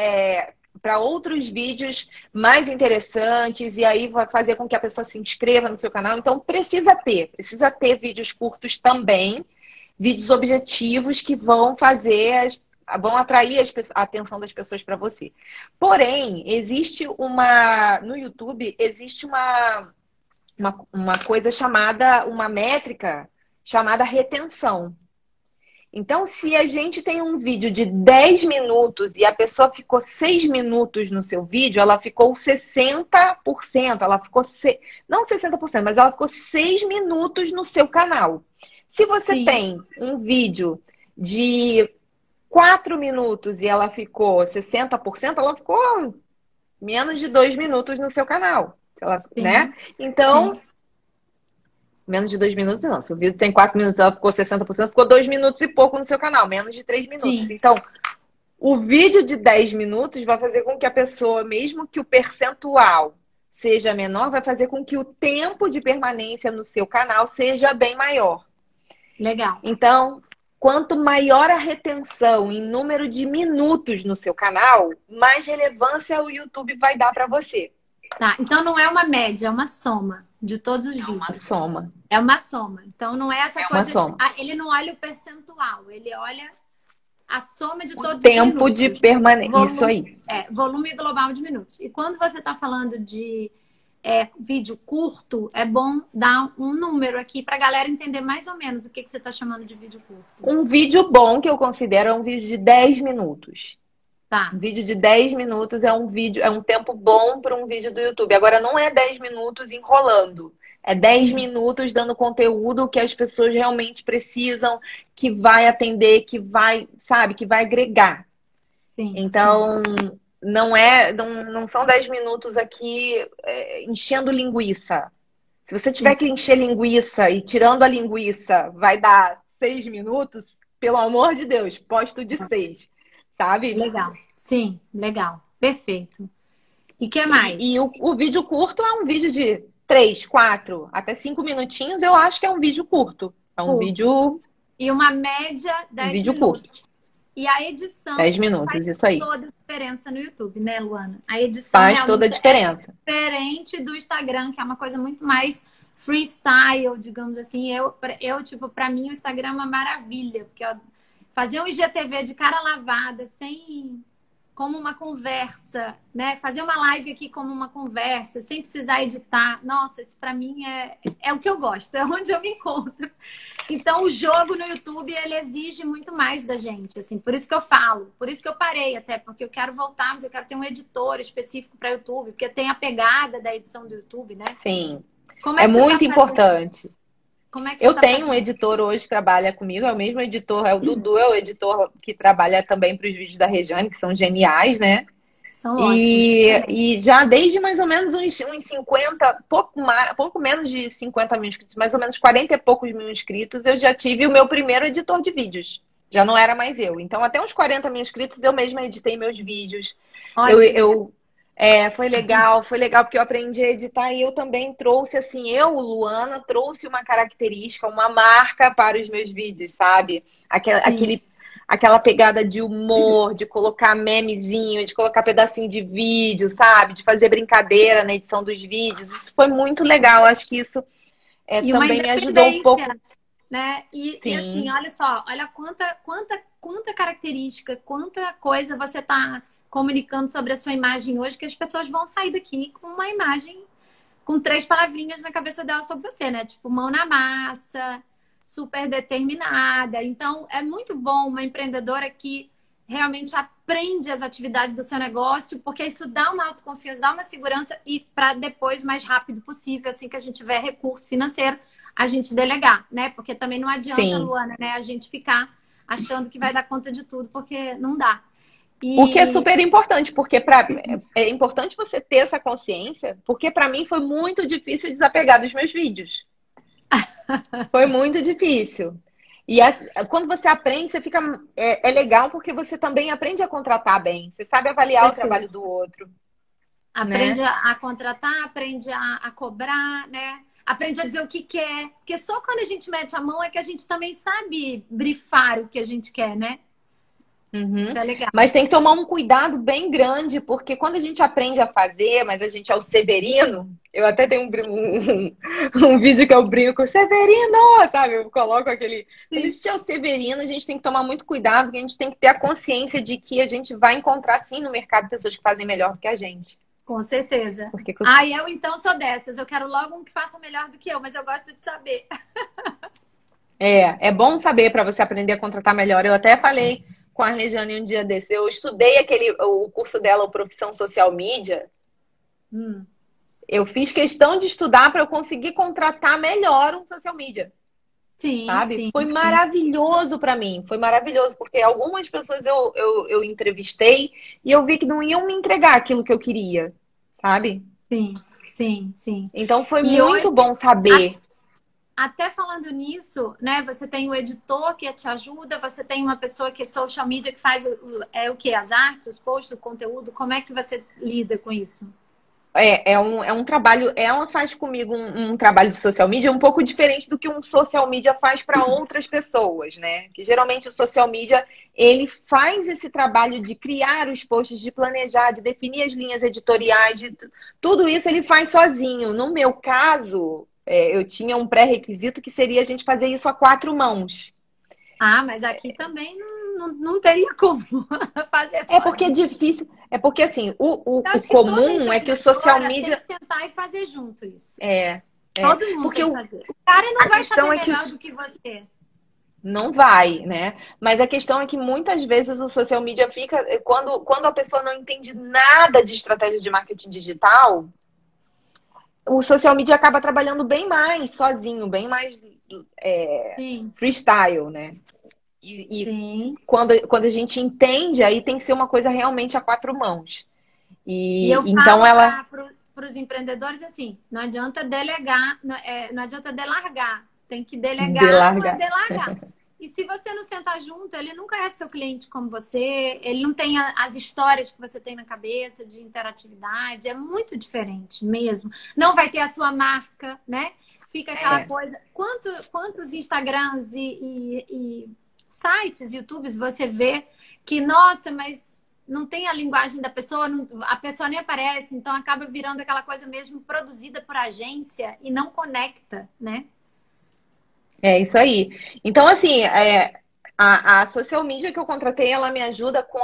vídeos mais interessantes, e aí vai fazer com que a pessoa se inscreva no seu canal. Então precisa ter vídeos curtos também, vídeos objetivos que vão atrair a atenção das pessoas para você. Porém, no YouTube, existe uma coisa uma métrica chamada retenção. Então, se a gente tem um vídeo de 10 minutos e a pessoa ficou 6 minutos no seu vídeo, ela ficou 60%, não 60%, mas ela ficou 6 minutos no seu canal. Se você tem um vídeo de 4 minutos e ela ficou 60%, ela ficou menos de 2 minutos no seu canal. Né? Então, menos de 2 minutos não. Se o vídeo tem 4 minutos e ela ficou 60%, ficou 2 minutos e pouco no seu canal. Menos de 3 minutos. Então, o vídeo de 10 minutos vai fazer com que a pessoa, mesmo que o percentual seja menor, vai fazer com que o tempo de permanência no seu canal seja bem maior. Legal. Então, quanto maior a retenção em número de minutos no seu canal, mais relevância o YouTube vai dar para você. Tá, então não é uma média, é uma soma de todos os vídeos. É uma soma. Então não é essa coisa. Ele não olha o percentual, ele olha a soma de todos os minutos. Tempo de permanência. Isso aí. Volume global de minutos. E quando você está falando de vídeo curto, é bom dar um número aqui para a galera entender mais ou menos o que você está chamando de vídeo curto. Um vídeo bom que eu considero é um vídeo de 10 minutos. Tá. Um vídeo de 10 minutos é um tempo bom para um vídeo do YouTube. Agora, não é 10 minutos enrolando. É 10 Sim, minutos dando conteúdo que as pessoas realmente precisam, que vai atender, que vai, sabe, que vai agregar. sim, sim. Então, não são 10 minutos aqui enchendo linguiça. Se você tiver Sim, que encher linguiça e tirando a linguiça vai dar 6 minutos, pelo amor de Deus, posto de 6, sabe? legal. Sim, legal. Perfeito. E que E mais? o vídeo curto é um vídeo de 3, 4, até 5 minutinhos, eu acho que é um vídeo curto. É Curto. E uma média, um 10 vídeo curto. minutos. E a edição 10 faz minutos, isso aí. toda a diferença no YouTube, né, Luana? A edição Faz toda a realmente é diferença. diferente do Instagram, que é uma coisa muito mais freestyle, digamos assim. Tipo, para mim o Instagram é uma maravilha, porque fazer um IGTV de cara lavada, sem como uma conversa, né? Fazer uma live aqui como uma conversa, sem precisar editar. Nossa, isso para mim é o que eu gosto, é onde eu me encontro. Então, o jogo no YouTube, ele exige muito mais da gente, assim, por isso que eu falo, por isso que eu parei até, porque eu quero voltar, mas eu quero ter um editor específico para YouTube, porque tem a pegada da edição do YouTube, né? Sim, Como é é que você tá muito fazendo? importante. Como é que você Eu tá tenho um fazendo? editor hoje que trabalha comigo, é o mesmo editor, é o Dudu, é o editor que trabalha também para os vídeos da Regiane, que são geniais, né? São ótimos. E já desde mais ou menos uns 50, pouco menos de 50 mil inscritos, mais ou menos 40 e poucos mil inscritos, eu já tive o meu primeiro editor de vídeos. Já não era mais eu. Então, até uns 40 mil inscritos, eu mesma editei meus vídeos. Eu, Olha que legal. eu, foi legal, porque eu aprendi a editar e eu também trouxe, assim, Luana, trouxe uma característica, uma marca para os meus vídeos, sabe? Sim. Aquela pegada de humor, de colocar memezinho, de colocar pedacinho de vídeo, sabe? De fazer brincadeira na edição dos vídeos. Isso foi muito legal. Acho que isso E uma também me ajudou um independência, pouco. né? E assim, Sim, olha só, olha quanta característica, quanta coisa você está comunicando sobre a sua imagem hoje, que as pessoas vão sair daqui com uma imagem com 3 palavrinhas na cabeça dela sobre você, né? Tipo, mão na massa, super determinada. Então, é muito bom uma empreendedora que realmente aprende as atividades do seu negócio, porque isso dá uma autoconfiança, dá uma segurança e para depois, o mais rápido possível, assim que a gente tiver recurso financeiro, a gente delegar, né? Porque também não adianta, sim. Luana, né? A gente ficar achando que vai dar conta de tudo, porque não dá. O que é E super importante, porque é importante você ter essa consciência, porque para mim foi muito difícil desapegar dos meus vídeos. Foi muito difícil. E quando você aprende, você fica. É legal porque você também aprende a contratar bem. Você sabe avaliar o trabalho do outro, aprende né? a contratar, aprende a cobrar, né? Aprende a dizer o que quer. Porque só quando a gente mete a mão é que a gente também sabe brifar o que a gente quer, né? Uhum. Isso é legal. Mas tem que tomar um cuidado bem grande, porque quando a gente aprende a fazer, mas a gente é o Severino, eu até tenho um vídeo que eu brinco, Severino, sabe? Eu coloco aquele. Quando a Sim, gente é o Severino, a gente tem que tomar muito cuidado, porque a gente tem que ter a consciência de que a gente vai encontrar, sim, no mercado pessoas que fazem melhor do que a gente. com certeza. Porque Ah, eu então sou dessas. Eu quero logo um que faça melhor do que eu, mas eu gosto de saber. é bom saber para você aprender a contratar melhor. Eu até falei com a Regiane um dia desse. Eu estudei o curso dela, o Profissão Social Media. Hum. Eu fiz questão de estudar para eu conseguir contratar melhor um social media, Sim, sabe? sim, Foi sim, maravilhoso para mim. Foi maravilhoso, porque algumas pessoas eu entrevistei e eu vi que não iam me entregar aquilo que eu queria, sabe? sim, sim, sim. Então foi E hoje, muito bom saber. até falando nisso, né? Você tem o editor que te ajuda, você tem uma pessoa que é social media que faz o que? As artes, os posts, o conteúdo. Como é que você lida com isso? É um trabalho. Ela faz comigo um trabalho de social media um pouco diferente do que um social media faz para outras pessoas, né? Que geralmente o social media ele faz esse trabalho de criar os posts, de planejar, de definir as linhas editoriais, tudo isso ele faz sozinho. No meu caso, eu tinha um pré-requisito que seria a gente fazer isso a 4 mãos. Ah, mas aqui também não teria como fazer É porque é sozinho. difícil. É porque assim, Eu o acho que toda comum é que o social empreendedora tem media que sentar e fazer junto isso. é. Todo mundo Porque tem que fazer. O cara não a vai questão saber é que melhor do que você. Não vai, né? Mas a questão é que muitas vezes o social media fica. Quando a pessoa não entende nada de estratégia de marketing digital, o social media acaba trabalhando bem mais sozinho, bem mais Sim, freestyle, né? E sim. quando a gente entende, aí tem que ser uma coisa realmente a quatro mãos. E eu E então falo ela. para os empreendedores assim, não adianta delegar, não adianta delargar. Tem que delegar, não é Delargar. delargar. E se você não sentar junto, ele não conhece seu cliente como você, ele não tem as histórias que você tem na cabeça de interatividade, é muito diferente mesmo. Não vai ter a sua marca, né? Fica aquela É. coisa. Quantos Instagrams e sites, YouTubes você vê que, nossa, mas não tem a linguagem da pessoa, a pessoa nem aparece, então acaba virando aquela coisa mesmo produzida por agência e não conecta, né? É isso aí. Então, assim, a social media que eu contratei, ela me ajuda com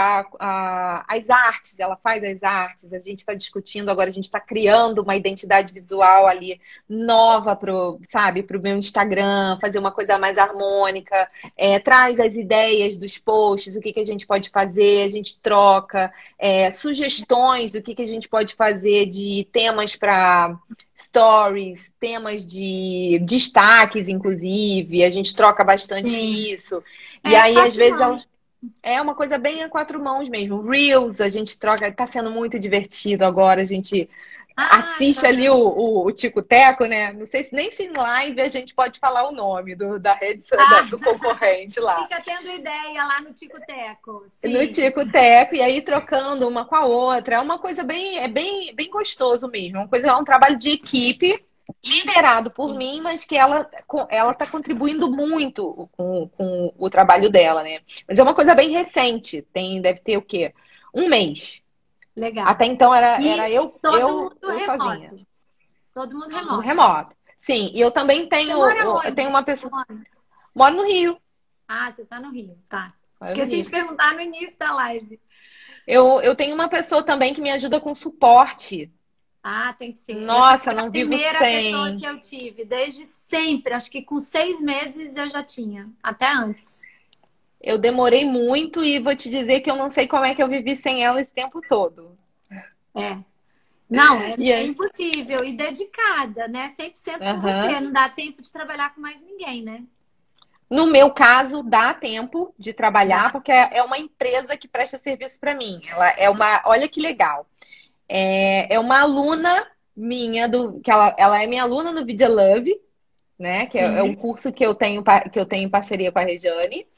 as artes, ela faz as artes, a gente está discutindo agora, a gente está criando uma identidade visual ali nova pro meu Instagram, fazer uma coisa mais harmônica, traz as ideias dos posts, o que que a gente pode fazer, a gente troca, sugestões do que a gente pode fazer de temas para stories, temas de destaques, inclusive, a gente troca bastante Sim. isso. E É, aí, às quatro vezes, ela mãos. é uma coisa bem a quatro mãos mesmo. Reels, a gente troca, tá sendo muito divertido agora, a gente Ah, assiste tá. ali o Tico Teco, né? Não sei se nem se em live a gente pode falar o nome da rede Ah, do concorrente lá. fica tendo ideia lá no Tico Teco. No Sim. Tico Teco, e aí trocando uma com a outra. É uma coisa bem gostoso mesmo. É um trabalho de equipe liderado por Sim. mim, mas que ela está contribuindo muito com o trabalho dela, né? Mas é uma coisa bem recente. Deve ter o quê? Um mês. Legal. Até então era E todo mundo eu sozinha. remoto. Todo mundo Todo mundo remoto. remoto. Sim, e eu também Você mora eu tenho onde? uma pessoa. Moro no Rio. Ah, você tá no Rio. Tá. Moro no Esqueci Rio. de perguntar no início da live. Eu tenho uma pessoa também que me ajuda com suporte. Ah, tem que ser. Essa Nossa, foi a não vivo primeira pessoa que sem. eu tive, desde sempre. Acho que com 6 meses eu já tinha, até antes. Eu demorei muito e vou te dizer que eu não sei como é que eu vivi sem ela esse tempo todo. É. Não, é, E é aí? impossível. E dedicada, né? 100% com você. Aham. Não dá tempo de trabalhar com mais ninguém, né? No meu caso, dá tempo de trabalhar, Dá. porque é uma empresa que presta serviço para mim. Ela é uma. Olha que legal. É uma aluna minha, ela é minha aluna no Video Love, né? Que é um Sim. curso que eu tenho em parceria com a Regiane.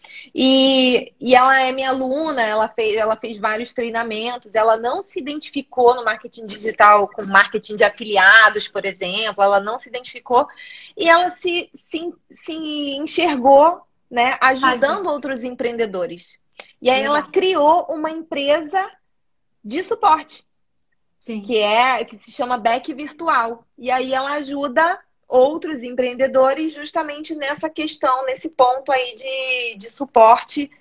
E ela é minha aluna, ela fez vários treinamentos, ela não se identificou no marketing digital com marketing de afiliados, por exemplo, ela não se identificou e ela se enxergou, né, ajudando Fazendo. outros empreendedores. E aí ela Legal. criou uma empresa de suporte Sim. que se chama Back Virtual. E aí ela ajuda outros empreendedores justamente nessa questão, nesse ponto aí de suporte.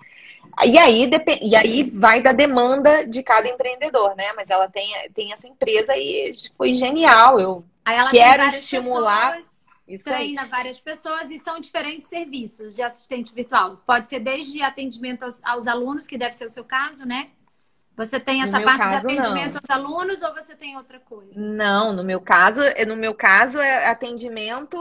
E aí vai da demanda de cada empreendedor, né? Mas ela tem essa empresa e foi genial. Eu Aí ela tem quero várias estimular pessoas, isso aí. treina várias pessoas e são diferentes serviços de assistente virtual. Pode ser desde atendimento aos alunos, que deve ser o seu caso, né? Você tem No essa meu parte de caso, atendimento não. aos alunos ou você tem outra coisa? Não, no meu caso é atendimento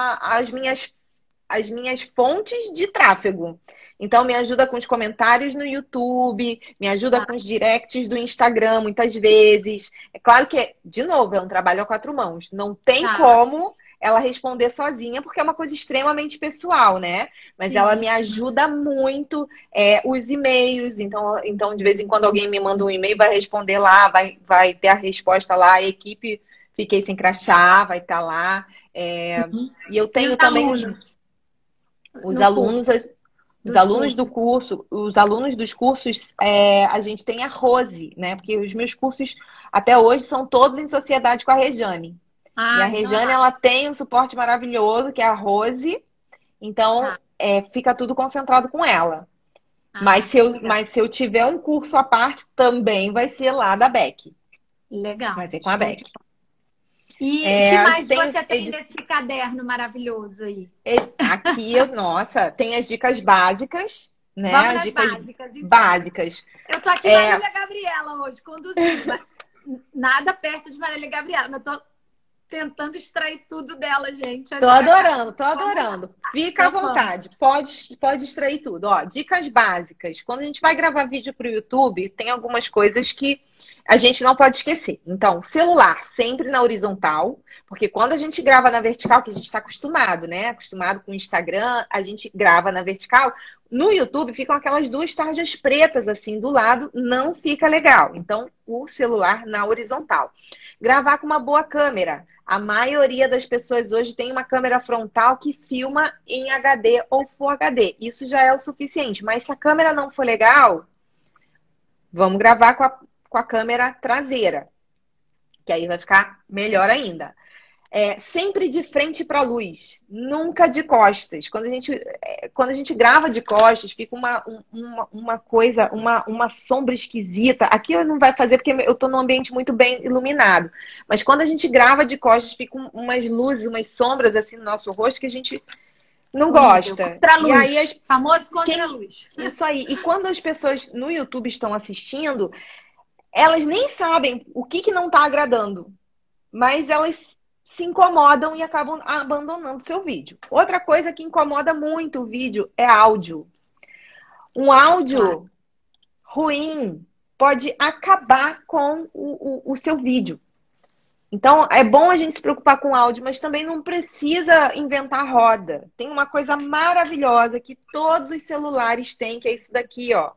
às minhas fontes de tráfego. Então, me ajuda com os comentários no YouTube, me ajuda Tá, com os directs do Instagram, muitas vezes. É claro que, de novo, é um trabalho a quatro mãos. Não tem tá. como ela responder sozinha, porque é uma coisa extremamente pessoal, né? Mas ela Sim, me sim. ajuda muito, os e-mails. Então, de vez em quando alguém me manda um e-mail, vai responder lá, vai ter a resposta lá, a equipe Fiquei Sem Crachá, vai estar lá. E eu E os tenho também alunos os no curso, alunos, os dos alunos do cursos? curso, os alunos dos cursos, a gente tem a Rose, né? Porque os meus cursos até hoje são todos em sociedade com a Rejane. E a Ah, então é Rejane, lá. ela tem um suporte maravilhoso, que é a Rose, então Tá. fica tudo concentrado com ela. Mas Ah, se que eu, legal. mas se eu tiver um curso à parte, também vai ser lá da Beck. Legal. Vai ser com a Show de Beck. bola. E o que mais você tem nesse caderno maravilhoso aí? Aqui, nossa, tem as dicas básicas, né? Vamos as nas dicas básicas, então. básicas. Eu tô aqui Marília Gabriela hoje, conduzindo, mas nada perto de Marília Gabriela. Eu tô tentando extrair tudo dela, gente. Tô adorando. Fica à vontade, pode extrair tudo. Ó, dicas básicas. Quando a gente vai gravar vídeo para o YouTube, tem algumas coisas que a gente não pode esquecer. Então, celular sempre na horizontal, porque quando a gente grava na vertical, que a gente está acostumado, né? Acostumado com o Instagram, a gente grava na vertical. No YouTube ficam aquelas duas tarjas pretas assim do lado, não fica legal. Então, o celular na horizontal. Gravar com uma boa câmera. A maioria das pessoas hoje tem uma câmera frontal que filma em HD ou Full HD. Isso já é o suficiente. Mas se a câmera não for legal, vamos gravar com a câmera traseira, que aí vai ficar melhor ainda. Sempre de frente para a luz, nunca de costas. Quando a gente grava de costas, fica uma sombra esquisita. Aqui não vai fazer porque eu estou num ambiente muito bem iluminado. Mas quando a gente grava de costas, ficam umas luzes, umas sombras assim no nosso rosto que a gente não gosta. Contra-luz. E aí, famoso contra-luz. Isso aí. E quando as pessoas no YouTube estão assistindo, elas nem sabem o que não está agradando. Mas elas se incomodam e acabam abandonando o seu vídeo. Outra coisa que incomoda muito o vídeo é áudio. Um áudio ruim pode acabar com o seu vídeo. Então, é bom a gente se preocupar com o áudio, mas também não precisa inventar roda. Tem uma coisa maravilhosa que todos os celulares têm, que é isso daqui, ó.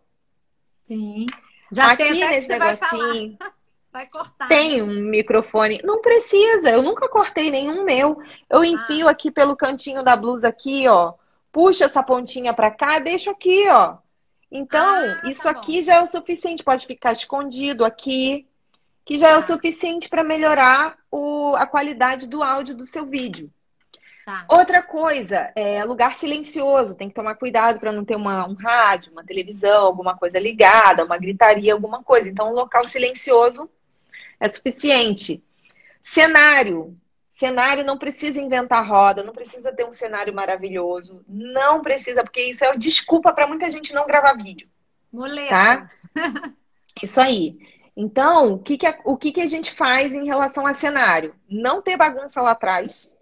Sim. Já aqui sei até nesse que você negocinho. Vai falar. Vai cortar. Tem um microfone. Não precisa. Eu nunca cortei nenhum meu. Eu enfio aqui pelo cantinho da blusa aqui, ó. Puxa essa pontinha pra cá, deixo aqui, ó. Então, isso aqui já é o suficiente. Pode ficar escondido aqui, que já é o suficiente para melhorar a qualidade do áudio do seu vídeo. Outra coisa, lugar silencioso. Tem que tomar cuidado para não ter um rádio, uma televisão, alguma coisa ligada, uma gritaria, alguma coisa. Então, um local silencioso é suficiente. Cenário. Cenário não precisa inventar roda, não precisa ter um cenário maravilhoso. Não precisa, porque isso é desculpa para muita gente não gravar vídeo. Muleta. Tá? Isso aí. Então, o que a gente faz em relação a cenário? Não ter bagunça lá atrás.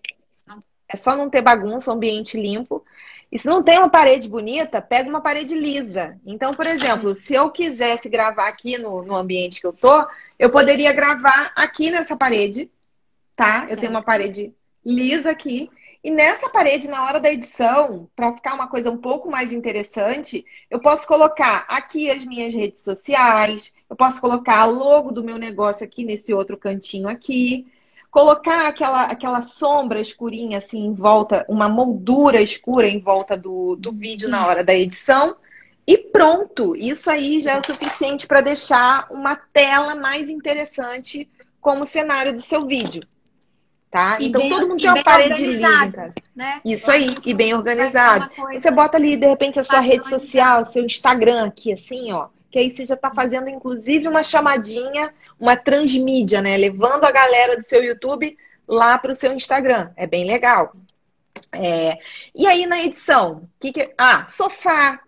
É só não ter bagunça, um ambiente limpo. E se não tem uma parede bonita, pega uma parede lisa. Então, por exemplo, se eu quisesse gravar aqui no ambiente que eu tô, eu poderia gravar aqui nessa parede, tá? Eu tenho uma parede lisa aqui. E nessa parede, na hora da edição, para ficar uma coisa um pouco mais interessante, eu posso colocar aqui as minhas redes sociais, eu posso colocar a logo do meu negócio aqui nesse outro cantinho aqui. Colocar aquela sombra escurinha assim em volta, uma moldura escura em volta do vídeo na hora da edição. E pronto, isso aí já é o suficiente para deixar uma tela mais interessante como cenário do seu vídeo. Tá? Então todo mundo tem uma parede lisa, cara. Né? Isso aí, e bem organizado. Você bota ali, de repente, a sua rede social, seu Instagram aqui, assim, ó. Que aí você já está fazendo, inclusive, uma chamadinha, uma transmídia, né? Levando a galera do seu YouTube lá para o seu Instagram. É bem legal. E aí, na edição? Sofá.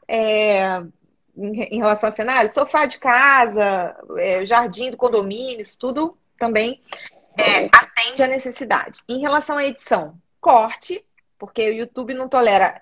Em relação ao cenário, sofá de casa, jardim do condomínio, isso tudo também atende à necessidade. Em relação à edição, corte. Porque o YouTube não tolera.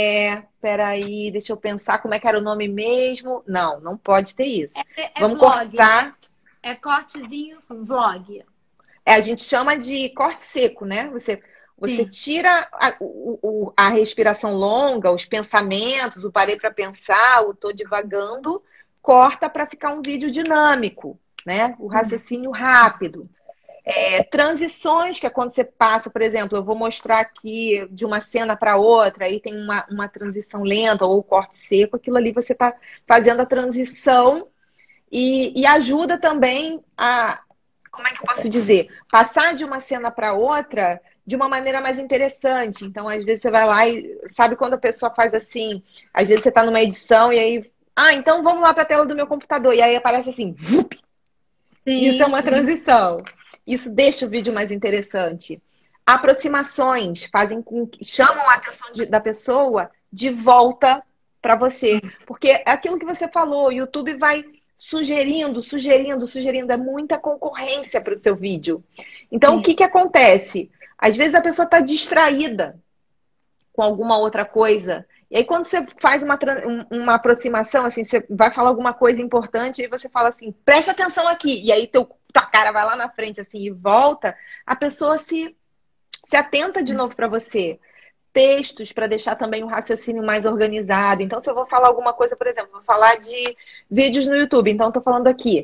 Peraí, deixa eu pensar como é que era o nome mesmo. Não pode ter isso. Vamos vlog, cortar. Né? É cortezinho, vlog. A gente chama de corte seco, né? Você tira a respiração longa, os pensamentos, o parei para pensar, o tô divagando, corta para ficar um vídeo dinâmico, né? O raciocínio rápido. Transições, que é quando você passa, por exemplo, eu vou mostrar aqui de uma cena para outra, aí tem uma transição lenta ou corte seco, aquilo ali você está fazendo a transição e ajuda também a, como é que eu posso dizer, passar de uma cena para outra de uma maneira mais interessante. Então, às vezes você vai lá e sabe quando a pessoa faz assim, às vezes você está numa edição e aí, então vamos lá para a tela do meu computador, e aí aparece assim, vup! Isso é uma transição. Isso deixa o vídeo mais interessante. Aproximações fazem com que chamam a atenção da pessoa de volta para você. Porque é aquilo que você falou, o YouTube vai sugerindo, sugerindo, sugerindo. É muita concorrência para o seu vídeo. Então, Sim. o que que acontece? Às vezes a pessoa está distraída com alguma outra coisa. E aí, quando você faz uma aproximação, assim, você vai falar alguma coisa importante, e você fala assim, preste atenção aqui. E aí tua cara vai lá na frente, assim, e volta, a pessoa se atenta de novo para você. Textos para deixar também o raciocínio mais organizado. Então, se eu vou falar alguma coisa, por exemplo, vou falar de vídeos no YouTube. Então, estou falando aqui.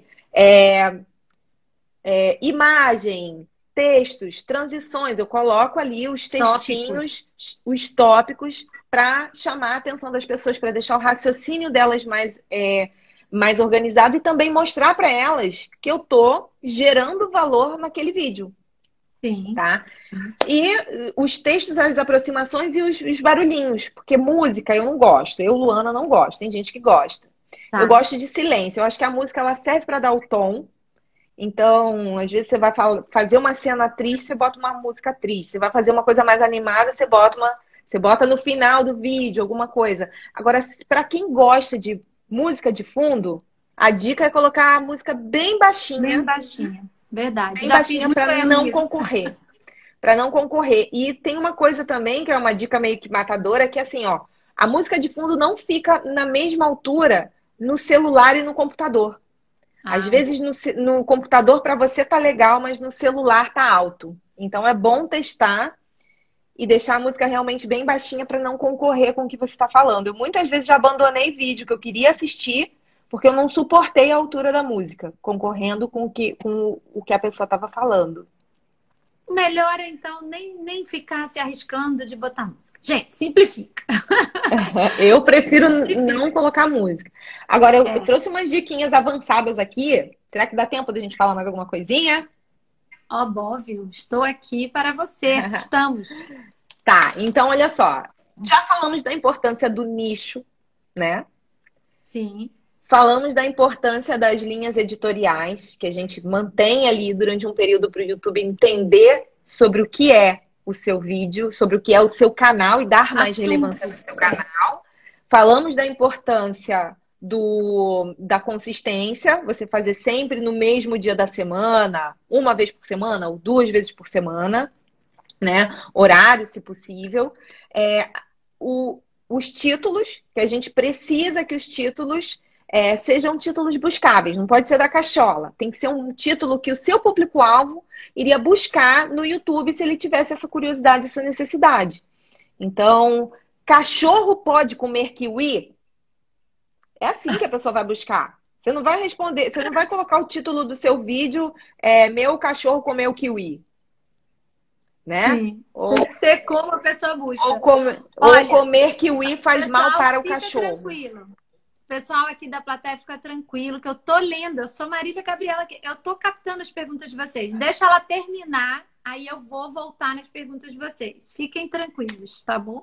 Imagem, textos, transições. Eu coloco ali os textinhos, os tópicos, para chamar a atenção das pessoas, para deixar o raciocínio delas mais organizado e também mostrar para elas que eu estou gerando valor naquele vídeo. Sim. Tá? E os textos, as aproximações e os barulhinhos. Porque música eu não gosto. Eu, Luana, não gosto. Tem gente que gosta. Tá. Eu gosto de silêncio. Eu acho que a música ela serve para dar o tom. Então, às vezes você vai fazer uma cena triste, você bota uma música triste. Você vai fazer uma coisa mais animada, você bota no final do vídeo alguma coisa. Agora, para quem gosta de música de fundo, a dica é colocar a música bem baixinha. Bem baixinha. Verdade. Bem baixinha para não concorrer. Para não concorrer. E tem uma coisa também, que é uma dica meio que matadora, que é assim, ó, a música de fundo não fica na mesma altura no celular e no computador. Às vezes no computador para você tá legal, mas no celular tá alto. Então é bom testar e deixar a música realmente bem baixinha para não concorrer com o que você está falando. Eu muitas vezes já abandonei vídeo que eu queria assistir porque eu não suportei a altura da música, concorrendo com o que a pessoa estava falando. Melhor é, então, nem ficar se arriscando de botar música. Gente, simplifica. Eu prefiro não colocar música. Agora, eu trouxe umas diquinhas avançadas aqui. Será que dá tempo da gente falar mais alguma coisinha? Óbvio, estou aqui para você. Estamos. Tá, então olha só. Já falamos da importância do nicho, né? Sim. Falamos da importância das linhas editoriais, que a gente mantém ali durante um período para o YouTube entender sobre o que é o seu vídeo, sobre o que é o seu canal e dar mais relevância ao seu canal. Falamos da importância da consistência, você fazer sempre no mesmo dia da semana, uma vez por semana ou 2 vezes por semana, né? Horário, se possível. Os títulos, que a gente precisa que os títulos sejam títulos buscáveis, não pode ser da cachola. Tem que ser um título que o seu público-alvo iria buscar no YouTube se ele tivesse essa curiosidade, essa necessidade. Então, cachorro pode comer kiwi? É assim que a pessoa vai buscar. Você não vai responder, você não vai colocar o título do seu vídeo, meu cachorro comeu kiwi. Né? Sim. Tem que ser como a pessoa busca. Ou comer kiwi faz mal para o cachorro. Tranquilo. O pessoal aqui da plateia fica tranquilo, que eu tô lendo. Eu sou Marília Gabriela, eu tô captando as perguntas de vocês. Deixa ela terminar, aí eu vou voltar nas perguntas de vocês. Fiquem tranquilos, tá bom?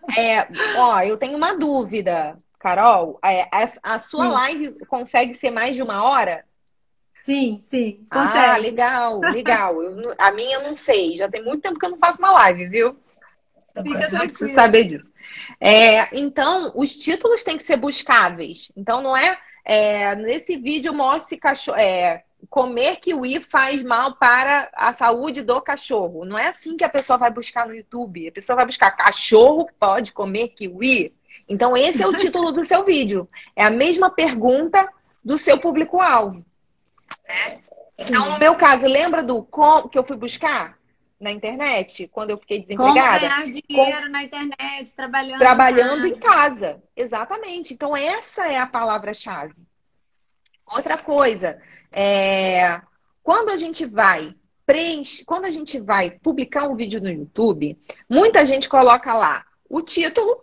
Eu tenho uma dúvida, Carol. A sua live consegue ser mais de 1 hora? Sim, consegue. Ah, legal. A minha eu não sei. Já tem muito tempo que eu não faço uma live, viu? Fica tranquilo. Preciso saber disso. Então, os títulos têm que ser buscáveis. Então, não nesse vídeo mostre comer kiwi faz mal para a saúde do cachorro. Não é assim que a pessoa vai buscar no YouTube. A pessoa vai buscar cachorro pode comer kiwi. Então, esse é o título do seu vídeo. É a mesma pergunta do seu público-alvo. Então, no meu caso, lembra que eu fui buscar na internet, quando eu fiquei desempregada? Como ganhar dinheiro na internet, trabalhando em casa. Exatamente. Então, essa é a palavra-chave. Outra coisa, quando a gente vai publicar um vídeo no YouTube, muita gente coloca lá o título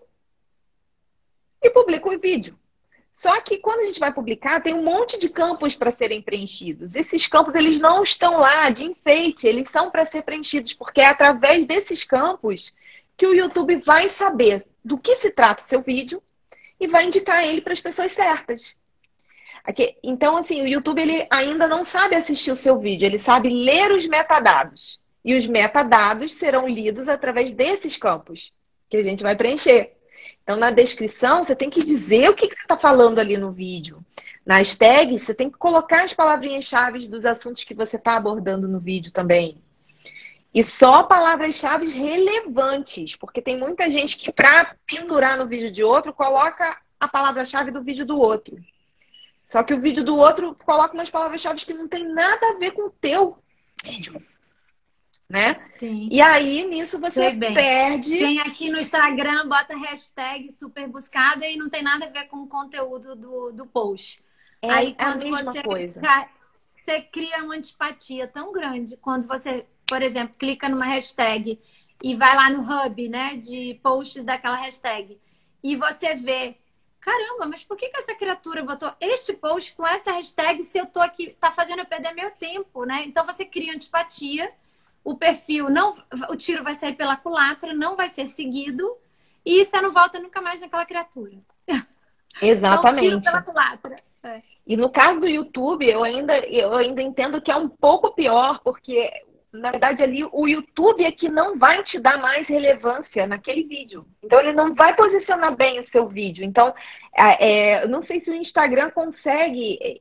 e publica o vídeo. Só que quando a gente vai publicar, tem um monte de campos para serem preenchidos. Esses campos, eles não estão lá de enfeite, eles são para ser preenchidos, porque é através desses campos que o YouTube vai saber do que se trata o seu vídeo e vai indicar ele para as pessoas certas. Então, assim, o YouTube ele ainda não sabe assistir o seu vídeo, ele sabe ler os metadados. E os metadados serão lidos através desses campos que a gente vai preencher. Então, na descrição, você tem que dizer o que você está falando ali no vídeo. Nas tags, você tem que colocar as palavrinhas-chave dos assuntos que você está abordando no vídeo também. E só palavras-chave relevantes, porque tem muita gente que, para pendurar no vídeo de outro, coloca a palavra-chave do vídeo do outro. Só que o vídeo do outro coloca umas palavras-chave que não tem nada a ver com o teu vídeo. Né? Sim. E aí, nisso, você perde... Quem aqui no Instagram bota hashtag super buscada e não tem nada a ver com o conteúdo do post. Aí, quando a mesma coisa. Você cria uma antipatia tão grande quando você, por exemplo, clica numa hashtag e vai lá no hub, né, de posts daquela hashtag e você vê, caramba, mas por que essa criatura botou este post com essa hashtag se eu tô aqui, tá fazendo eu perder meu tempo, né? Então você cria antipatia, o perfil o tiro vai sair pela culatra, não vai ser seguido e você não volta nunca mais naquela criatura. Exatamente. Então, tiro pela culatra. E no caso do YouTube, eu ainda entendo que é um pouco pior, porque, na verdade, ali o YouTube é que não vai te dar mais relevância naquele vídeo. Então, ele não vai posicionar bem o seu vídeo. Então, eu não sei se o Instagram consegue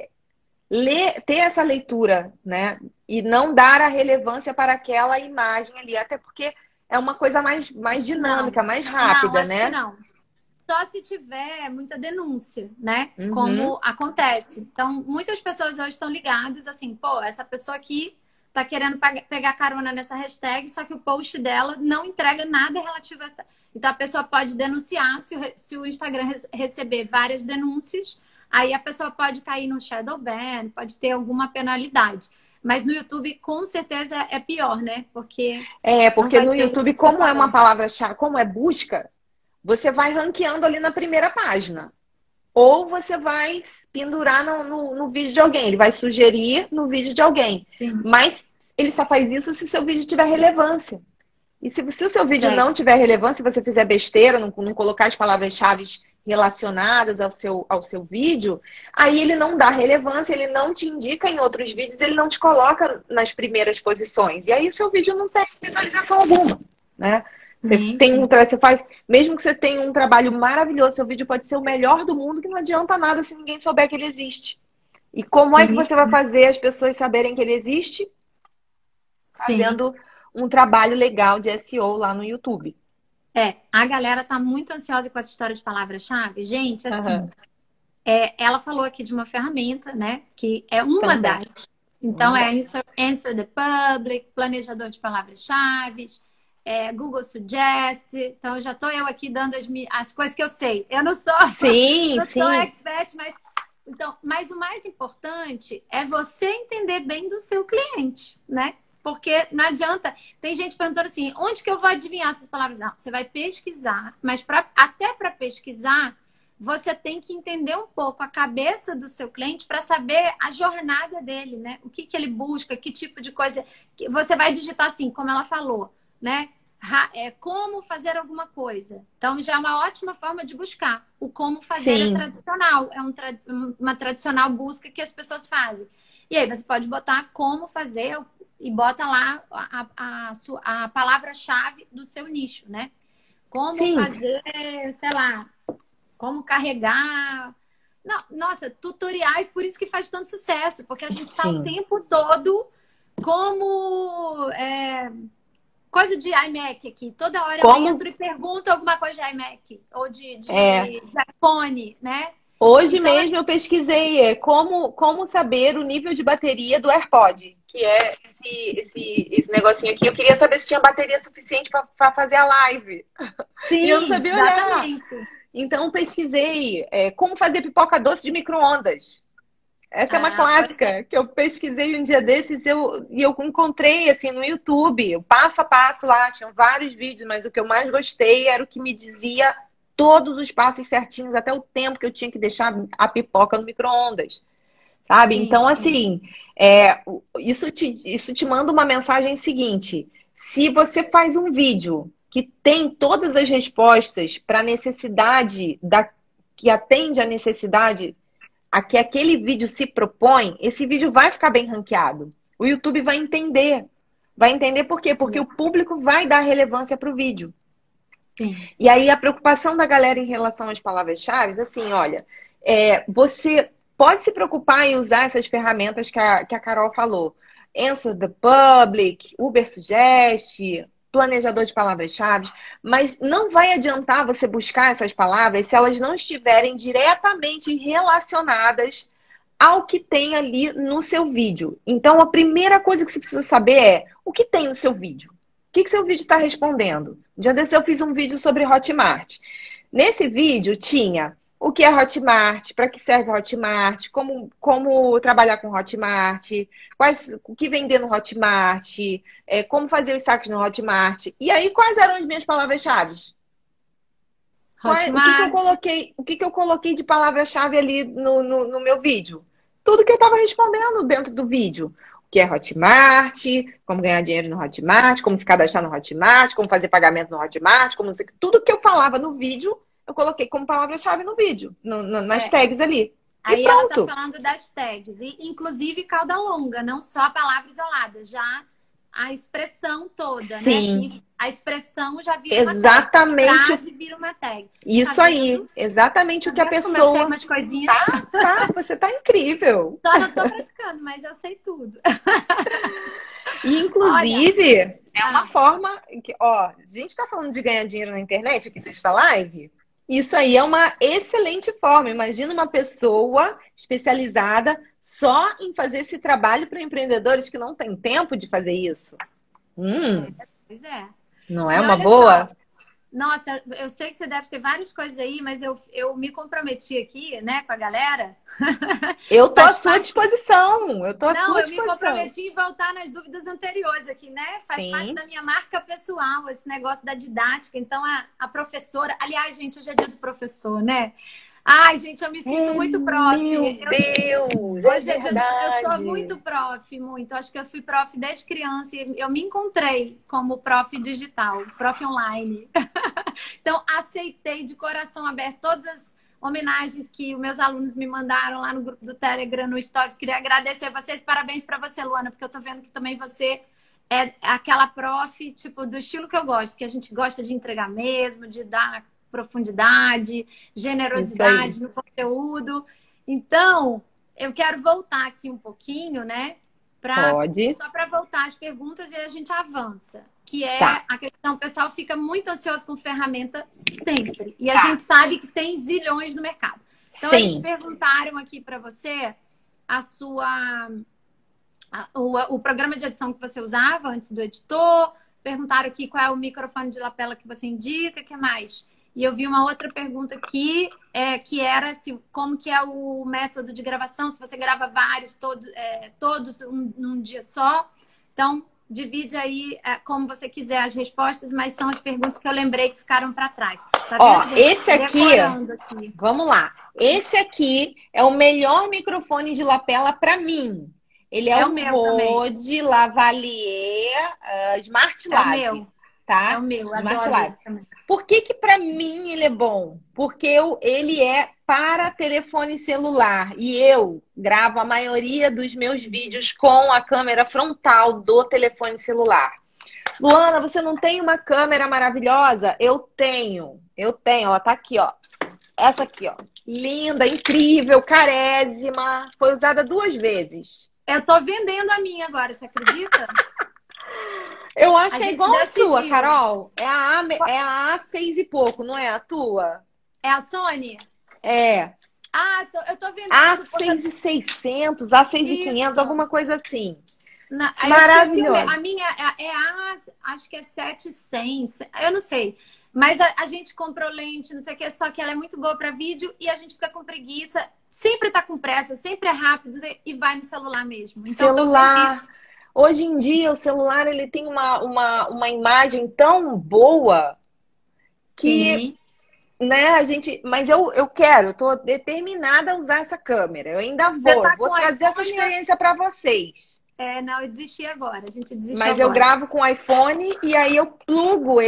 ter essa leitura, né? E não dar a relevância para aquela imagem ali, até porque é uma coisa mais dinâmica, mais rápida, acho né? Que não. Só se tiver muita denúncia, né? Uhum. Como acontece. Então, muitas pessoas hoje estão ligadas assim, pô, essa pessoa aqui tá querendo pegar carona nessa hashtag, só que o post dela não entrega nada relativo a essa... Então, a pessoa pode denunciar, se o Instagram receber várias denúncias, aí a pessoa pode cair no shadow ban, pode ter alguma penalidade. Mas no YouTube, com certeza, é pior, né? Porque no YouTube, como é uma palavra-chave, como é busca, você vai ranqueando ali na primeira página. Ou você vai pendurar no vídeo de alguém. Ele vai sugerir no vídeo de alguém. Sim. Mas ele só faz isso se o seu vídeo tiver relevância. E se o seu vídeo não tiver relevância, se você fizer besteira, não colocar as palavras-chave relacionadas ao seu vídeo, aí ele não dá relevância, ele não te indica em outros vídeos, ele não te coloca nas primeiras posições. E aí o seu vídeo não tem visualização alguma, né? Você faz, mesmo que você tenha um trabalho maravilhoso, seu vídeo pode ser o melhor do mundo, que não adianta nada se ninguém souber que ele existe. E como é que você vai fazer as pessoas saberem que ele existe? Fazendo um trabalho legal de SEO lá no YouTube. A galera tá muito ansiosa com essa história de palavra-chave. Gente, assim, ela falou aqui de uma ferramenta, né? Que é uma das. Então, Answer the Public, planejador de palavras-chave, Google Suggest. Então, já tô eu aqui dando as coisas que eu sei. Eu não sou, sou expert, mas o mais importante é você entender bem do seu cliente, né? Porque não adianta. Tem gente perguntando assim, onde que eu vou adivinhar essas palavras? Não, você vai pesquisar, mas até para pesquisar, você tem que entender um pouco a cabeça do seu cliente para saber a jornada dele, né? O que ele busca, que tipo de coisa. Você vai digitar assim, como ela falou, né? Como fazer alguma coisa. Então, já é uma ótima forma de buscar. O como fazer é tradicional. É uma tradicional busca que as pessoas fazem. E aí, você pode botar como fazer e bota lá a palavra-chave do seu nicho, né? Como fazer, sei lá, como carregar... Não, nossa, tutoriais, por isso que faz tanto sucesso. Porque a gente está o tempo todo como... coisa de iMac aqui. Toda hora eu entro e pergunto alguma coisa de iMac. Ou de iPhone, né? Hoje mesmo eu pesquisei como saber o nível de bateria do AirPod. Que é esse negocinho aqui. Eu queria saber se tinha bateria suficiente para fazer a live. Sim, e eu não sabia exatamente. Olhar. Então eu pesquisei como fazer pipoca doce de micro-ondas. Essa é uma clássica que eu pesquisei um dia desses e eu encontrei assim no YouTube, passo a passo lá, tinham vários vídeos, mas o que eu mais gostei era o que me dizia todos os passos certinhos, até o tempo que eu tinha que deixar a pipoca no micro-ondas, sabe? Então, assim, isso te manda uma mensagem seguinte: se você faz um vídeo que tem todas as respostas para a necessidade que atende à necessidade a que aquele vídeo se propõe, esse vídeo vai ficar bem ranqueado. O YouTube vai entender. Vai entender por quê? Porque o público vai dar relevância para o vídeo. Sim. E aí a preocupação da galera em relação às palavras-chave, assim, olha, você pode se preocupar em usar essas ferramentas que a Carol falou. Answer the Public, Uber Suggest, planejador de palavras-chave, mas não vai adiantar você buscar essas palavras se elas não estiverem diretamente relacionadas ao que tem ali no seu vídeo. Então, a primeira coisa que você precisa saber é o que tem no seu vídeo. O que seu vídeo está respondendo? Um dia desse eu fiz um vídeo sobre Hotmart. Nesse vídeo tinha o que é Hotmart, para que serve Hotmart, como trabalhar com Hotmart, o que vender no Hotmart, como fazer os saques no Hotmart. E aí, quais eram as minhas palavras-chave? O que eu coloquei de palavra-chave ali no meu vídeo? Tudo que eu estava respondendo dentro do vídeo. O que é Hotmart, como ganhar dinheiro no Hotmart, como se cadastrar no Hotmart, como fazer pagamento no Hotmart, tudo que eu falava no vídeo, eu coloquei como palavra-chave no vídeo, nas tags ali. Aí ela tá falando das tags, e inclusive cauda longa, não só a palavra isolada, já a expressão toda, Sim. Né? A expressão já vira exatamente. Uma tag, a frase vira uma tag. Isso aí, exatamente o que a pessoa... umas coisinhas. Você tá incrível. Só não tô praticando, mas eu sei tudo. E, inclusive, é uma forma que, a gente tá falando de ganhar dinheiro na internet aqui nesta live. Isso aí é uma excelente forma. Imagina uma pessoa especializada só em fazer esse trabalho para empreendedores que não têm tempo de fazer isso. Pois é. Não é uma boa? Só, nossa, eu sei que você deve ter várias coisas aí, mas eu me comprometi aqui, né, com a galera. Eu tô à sua disposição. Eu me comprometi em voltar nas dúvidas anteriores aqui, né? Faz parte da minha marca pessoal, esse negócio da didática. Então, a professora... Aliás, gente, hoje é dia do professor, né? Ai, gente, eu me sinto muito prof. Meu Deus! Hoje é dia eu sou muito prof, muito. Acho que eu fui prof desde criança e eu me encontrei como prof digital, prof online. Então, aceitei de coração aberto todas as homenagens que os meus alunos me mandaram lá no grupo do Telegram, no Stories. Queria agradecer vocês. Parabéns para você, Luana, porque eu tô vendo que também você é aquela prof, tipo, do estilo que eu gosto, que a gente gosta de entregar mesmo, de dar profundidade, generosidade no conteúdo. Então, eu quero voltar aqui um pouquinho, né? Só para voltar às perguntas e a gente avança. Que é a questão, o pessoal fica muito ansioso com ferramenta sempre. E a gente sabe que tem zilhões no mercado. Então, eles perguntaram aqui para você o programa de edição que você usava antes do editor. Perguntaram aqui qual é o microfone de lapela que você indica, o que mais? E eu vi uma outra pergunta aqui, que era como que é o método de gravação, se você grava vários, todos num dia só. Então, divide aí como você quiser as respostas, mas são as perguntas que eu lembrei que ficaram para trás. Tá vendo? Esse aqui, vamos lá. Esse aqui é o melhor microfone de lapela para mim. Ele é o Rode Lavalier Smart Lab. É o meu. Tá? É o meu, Smart Lab. Por que para mim ele é bom? Porque ele é para telefone celular e eu gravo a maioria dos meus vídeos com a câmera frontal do telefone celular. Luana, você não tem uma câmera maravilhosa? Eu tenho, ela tá aqui, ó. Essa aqui, ó. Linda, incrível, carésima. Foi usada 2 vezes. Eu tô vendendo a minha agora, você acredita? Eu acho que é igual a tua, Carol. É a A6 e pouco, não é a tua? É a Sony? É. Eu tô vendendo. A6,600, A6,500, alguma coisa assim. Maravilhoso. A minha acho que é 700, eu não sei. Mas a gente comprou lente, não sei o que, só que ela é muito boa para vídeo e a gente fica com preguiça. Sempre tá com pressa, sempre é rápido e vai no celular mesmo. Então, celular. Hoje em dia, o celular ele tem uma imagem tão boa que, né, mas eu tô determinada a usar essa câmera. Eu ainda vou trazer essa experiência para vocês. Não, eu desisti agora. A gente desistiu Mas agora. eu gravo com iPhone e aí eu plugo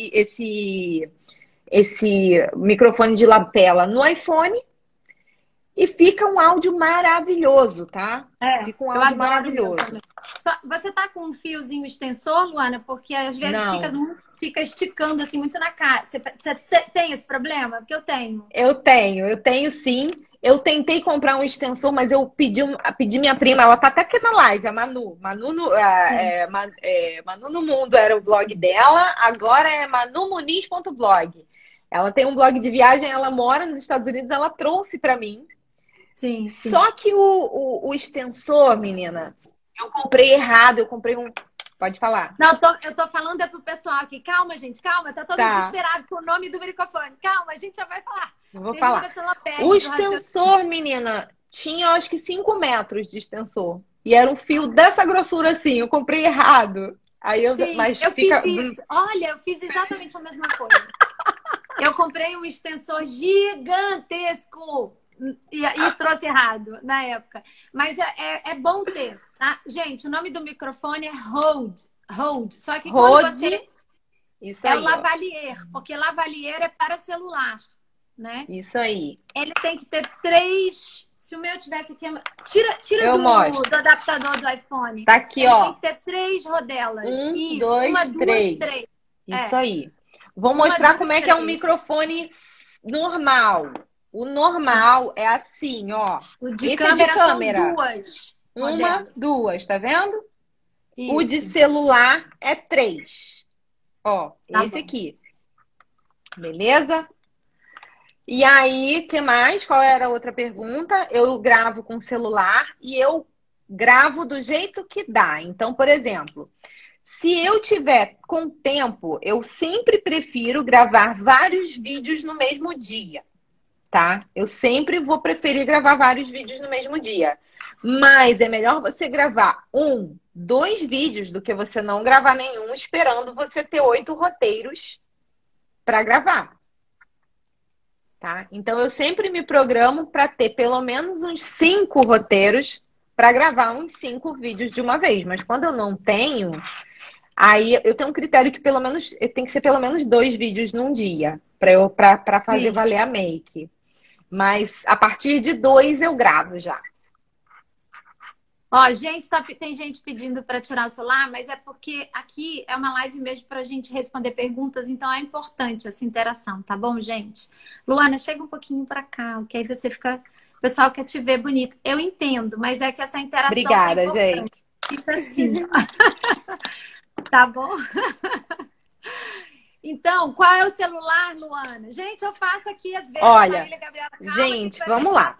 esse microfone de lapela no iPhone. E fica um áudio maravilhoso, tá? Fica um eu áudio adoro maravilhoso. Você tá com um fiozinho extensor, Luana? Porque às vezes Não. fica esticando assim muito na cara. Você tem esse problema? Porque eu tenho. Eu tenho sim. Eu tentei comprar um extensor, mas eu pedi minha prima, ela tá até aqui na live, a Manu. Manu no Mundo era o blog dela, agora é manumunis.blog. Ela tem um blog de viagem, ela mora nos Estados Unidos, ela trouxe para mim. Sim, sim. Só que o extensor, menina, eu comprei errado, eu comprei um. Pode falar. Não, eu tô falando pro pessoal aqui. Calma, gente, calma. Tá todo mundo desesperado com o nome do microfone. Calma, a gente já vai falar. Vou falar. O extensor, menina, tinha acho que 5 metros de extensor. E era um fio dessa grossura assim. Eu comprei errado. Aí Sim, eu fiz isso. Olha, eu fiz exatamente a mesma coisa. Eu comprei um extensor gigantesco e trouxe errado na época. Mas é bom ter, tá? Gente, o nome do microfone é Rode. Só que quando você... Isso aí, o lavalier, porque lavalier é para celular, né? Isso aí. Ele tem que ter 3... Se o meu tivesse aqui... Tira do adaptador do iPhone. Tá aqui, ó. Tem que ter 3 rodelas. Isso, 2, 3. 3. Isso aí. Vou mostrar como é que é um microfone normal. O normal é assim, ó. O de câmera são 2. Uma, 2, tá vendo? Isso. O de celular é 3. Ó, tá esse aqui. Beleza? E aí, que mais? Qual era a outra pergunta? Eu gravo com celular e eu gravo do jeito que dá. Então, por exemplo, se eu tiver com tempo, eu sempre prefiro gravar vários vídeos no mesmo dia, tá? Eu sempre vou preferir gravar vários vídeos no mesmo dia. Mas é melhor você gravar 1, 2 vídeos do que você não gravar nenhum, esperando você ter 8 roteiros para gravar. Tá? Então, eu sempre me programo para ter pelo menos uns 5 roteiros para gravar uns 5 vídeos de uma vez. Mas quando eu não tenho, aí eu tenho um critério que tem que ser pelo menos 2 vídeos num dia para fazer valer a make. Mas a partir de 2 eu gravo já. Ó, gente, tem gente pedindo para tirar o celular, mas é porque aqui é uma live mesmo para a gente responder perguntas, então é importante essa interação, tá bom, gente? Luana, chega um pouquinho para cá, que aí você fica... O pessoal quer te ver bonito. Eu entendo, mas é que essa interação Obrigada, é importante. gente. Fica assim, ó. Tá bom? Então, qual é o celular, Luana? Gente, eu faço aqui às vezes. Olha, Marília Gabriela, gente, vamos lá.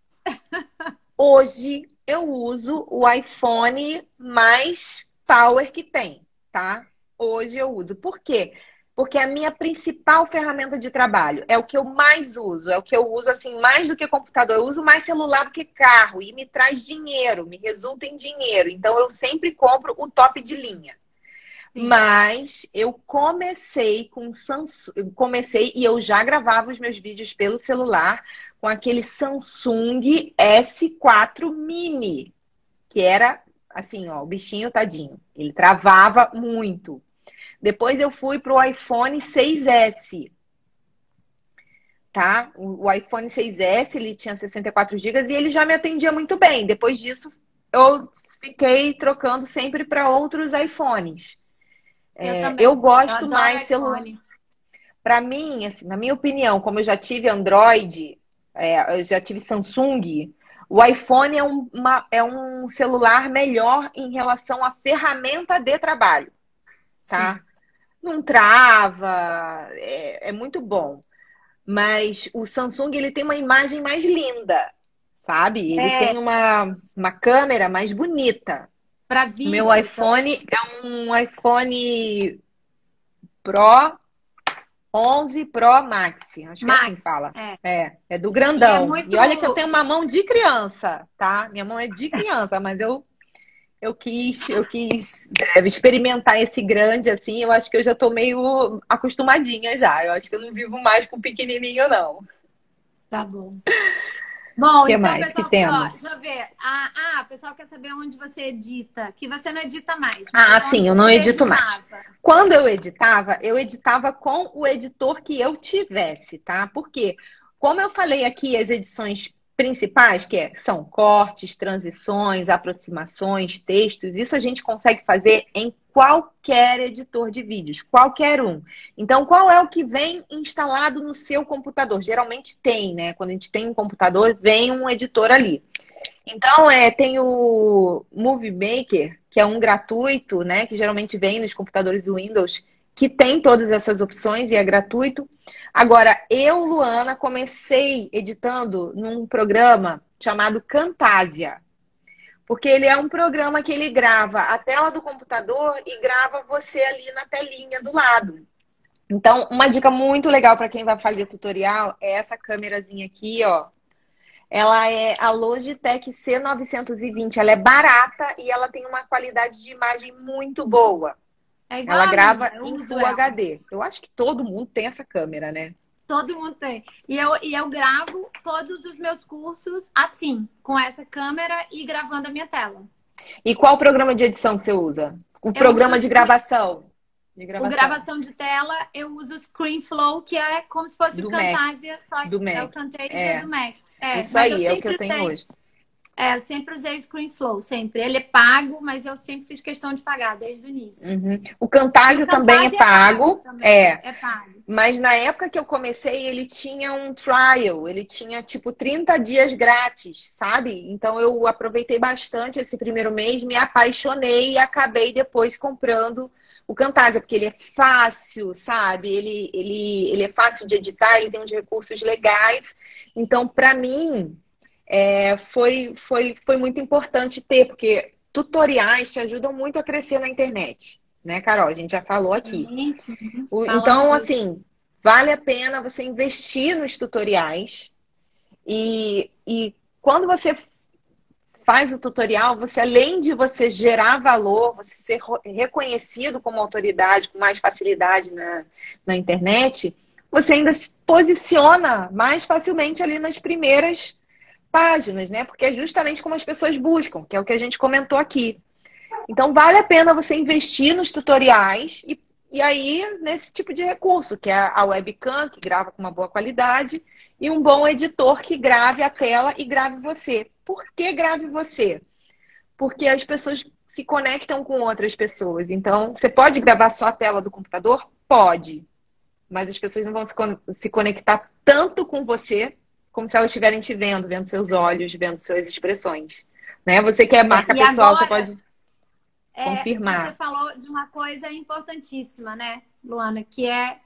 Hoje eu uso o iPhone mais power que tem, tá? Hoje eu uso. Por quê? Porque é a minha principal ferramenta de trabalho. É o que eu mais uso. É o que eu uso, assim, mais do que computador. Eu uso mais celular do que carro. E me traz dinheiro, me resulta em dinheiro. Então, eu sempre compro o top de linha. Sim. Mas eu comecei com Samsung. E eu já gravava os meus vídeos pelo celular com aquele Samsung S4 Mini, que era assim, ó, o bichinho tadinho. Ele travava muito. Depois eu fui para o iPhone 6S, tá? O iPhone 6S, ele tinha 64 GB e ele já me atendia muito bem. Depois disso, eu fiquei trocando sempre para outros iPhones. Eu gosto mais celular. Para mim, assim, na minha opinião, como eu já tive Android, eu já tive Samsung, o iPhone é um celular melhor em relação à ferramenta de trabalho, tá? Sim. Não trava, é muito bom. Mas o Samsung, ele tem uma imagem mais linda, sabe? Ele tem uma câmera mais bonita. Para vídeo. Meu iPhone é um iPhone Pro 11 Pro Max. Acho que é assim que fala. É do grandão. E olha que eu tenho uma mão de criança, tá? Minha mão é de criança, mas eu quis experimentar esse grande, assim. Eu acho que eu já tô meio acostumadinha já. Eu acho que eu não vivo mais com pequenininho, não. Tá bom. Bom, que então, mais pessoal, que temos? Deixa eu ver. O pessoal quer saber onde você edita. Que você não edita mais. Sim, eu não edito mais. Quando eu editava com o editor que eu tivesse, tá? Porque, como eu falei aqui, as edições principais, são cortes, transições, aproximações, textos. Isso a gente consegue fazer em qualquer editor de vídeos, qualquer um. Então, qual é o que vem instalado no seu computador? Geralmente tem, né? Quando a gente tem um computador, vem um editor ali. Então, tem o Movie Maker, que é um gratuito, né? Que geralmente vem nos computadores Windows, que tem todas essas opções e é gratuito. Agora, eu, Luana, comecei editando num programa chamado Camtasia. Porque ele é um programa que ele grava a tela do computador e grava você ali na telinha do lado. Então, uma dica muito legal para quem vai fazer tutorial é essa câmerazinha aqui, ó. Ela é a Logitech C920. Ela é barata e ela tem uma qualidade de imagem muito boa. Ela grava em Full HD. Eu acho que todo mundo tem essa câmera, né? Todo mundo tem. E eu gravo todos os meus cursos assim, com essa câmera e gravando a minha tela. E qual programa de edição você usa? O programa de gravação? O gravação de tela, eu uso o ScreenFlow, que é como se fosse o Camtasia, só que é o Camtasia do Mac. Isso aí, é o que eu tenho hoje. Eu sempre usei o ScreenFlow, sempre. Ele é pago, mas eu sempre fiz questão de pagar, desde o início. Uhum. O Camtasia também é pago. É pago. Mas na época que eu comecei, ele tinha um trial. Ele tinha, tipo, 30 dias grátis, sabe? Então, eu aproveitei bastante esse primeiro mês, me apaixonei e acabei depois comprando o Camtasia, porque ele é fácil, sabe? Ele é fácil de editar, ele tem uns recursos legais. Então, para mim... foi muito importante ter, porque tutoriais te ajudam muito a crescer na internet, né, Carol? A gente já falou aqui. Então, assim, vale a pena você investir nos tutoriais e quando você faz o tutorial, você, além de você gerar valor, você ser reconhecido como autoridade com mais facilidade na internet, você ainda se posiciona mais facilmente ali nas primeiras páginas, né? Porque é justamente como as pessoas buscam, que é o que a gente comentou aqui. Então, vale a pena você investir nos tutoriais e aí nesse tipo de recurso, que é a webcam, que grava com uma boa qualidade, e um bom editor que grave a tela e grave você. Por que grave você? Porque as pessoas se conectam com outras pessoas. Então, você pode gravar só a tela do computador? Pode. Mas as pessoas não vão se conectar tanto com você como se elas estiverem te vendo seus olhos, vendo suas expressões. Né? Você que é marca pessoal, agora, você pode confirmar. Você falou de uma coisa importantíssima, né, Luana? Que é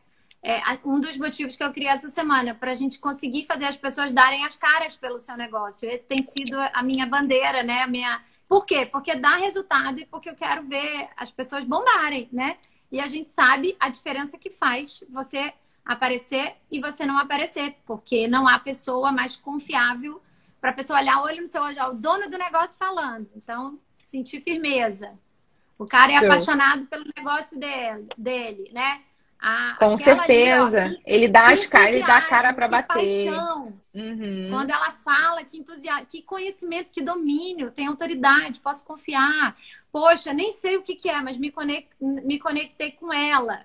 um dos motivos que eu criei essa semana, para a gente conseguir fazer as pessoas darem as caras pelo seu negócio. Esse tem sido a minha bandeira, né? Por quê? Porque dá resultado e porque eu quero ver as pessoas bombarem, né? E a gente sabe a diferença que faz você aparecer e você não aparecer, porque não há pessoa mais confiável para a pessoa olhar olho no seu olho, o dono do negócio falando. Então, sentir firmeza. O cara é apaixonado pelo negócio dele, né? Com certeza. Ali, ele dá a cara para bater. Paixão. Quando ela fala, que entusiasmo, que conhecimento, que domínio, tem autoridade, posso confiar. Poxa, nem sei o que é, mas me conectei com ela.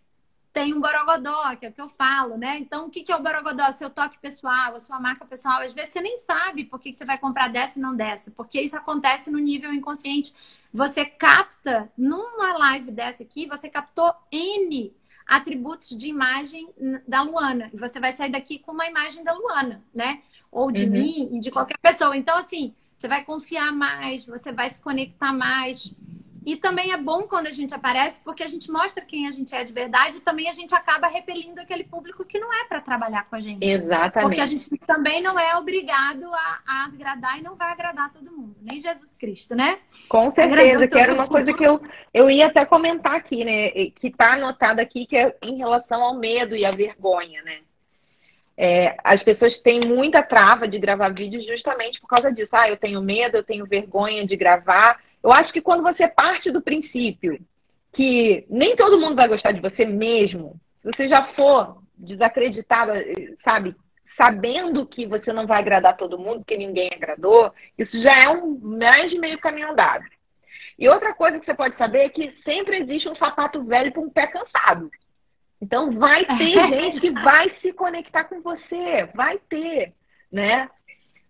Tem um borogodó, que é o que eu falo, né? Então, o que é o borogodó? O seu toque pessoal, a sua marca pessoal. Às vezes você nem sabe por que você vai comprar dessa e não dessa, porque isso acontece no nível inconsciente. Você capta, numa live dessa aqui, você captou N atributos de imagem da Luana. E você vai sair daqui com uma imagem da Luana, né? Ou de mim e de qualquer pessoa. Então, assim, você vai confiar mais, você vai se conectar mais. E também é bom quando a gente aparece, porque a gente mostra quem a gente é de verdade e também a gente acaba repelindo aquele público que não é para trabalhar com a gente. Exatamente. Porque a gente também não é obrigado a agradar e não vai agradar todo mundo. Nem Jesus Cristo, né? Com certeza, que era uma coisa que eu ia até comentar aqui, né? Que está anotado aqui, que é em relação ao medo e à vergonha, né? As pessoas têm muita trava de gravar vídeos justamente por causa disso. Eu tenho medo, eu tenho vergonha de gravar. Eu acho que quando você parte do princípio que nem todo mundo vai gostar de você mesmo, se você já for desacreditado, sabe, sabendo que você não vai agradar todo mundo, que ninguém agradou, isso já é mais de meio caminho andado. E outra coisa que você pode saber é que sempre existe um sapato velho para um pé cansado. Então vai ter gente que vai se conectar com você, vai ter, né?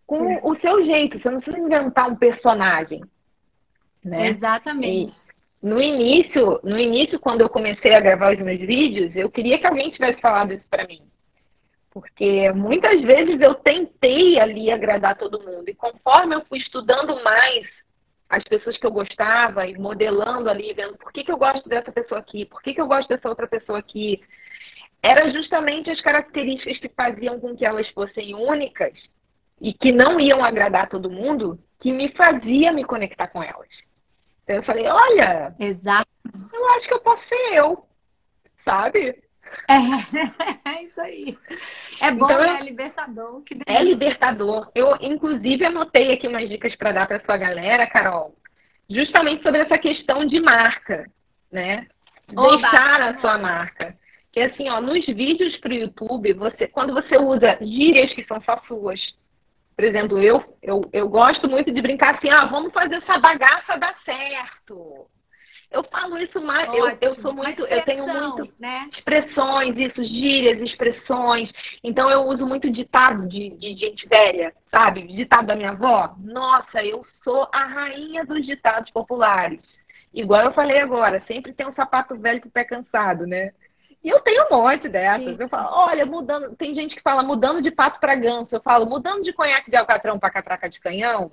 com o seu jeito. Você não precisa inventar um personagem, né? Exatamente. No início, quando eu comecei a gravar os meus vídeos, eu queria que alguém tivesse falado isso pra mim. Porque muitas vezes eu tentei ali agradar todo mundo. E conforme eu fui estudando mais as pessoas que eu gostava e modelando ali, vendo por que eu gosto dessa pessoa aqui, por que eu gosto dessa outra pessoa aqui, era justamente as características que faziam com que elas fossem únicas e que não iam agradar todo mundo, que me fazia me conectar com elas. Então eu falei, olha, Exato. eu acho que eu posso ser eu, sabe? É isso aí. É bom, Então, né? É libertador. Que delícia. É libertador. Eu, inclusive, anotei aqui umas dicas para dar para sua galera, Carol, justamente sobre essa questão de marca, né? Deixar a sua marca. Que assim, ó, nos vídeos para o YouTube, quando você usa gírias que são só suas, por exemplo, eu gosto muito de brincar assim, vamos fazer essa bagaça dar certo. Eu falo isso mais, eu sou muito, eu tenho muito, né? Expressões, isso, gírias, expressões. Então eu uso muito ditado de gente velha, sabe? Ditado da minha avó. Nossa, eu sou a rainha dos ditados populares. Igual eu falei agora, sempre tem um sapato velho com o pé cansado, né? E eu tenho um monte dessas. Sim. Eu falo, olha, mudando, tem gente que fala mudando de pato para ganso. Eu falo, mudando de conhaque de alcatrão para catraca de canhão.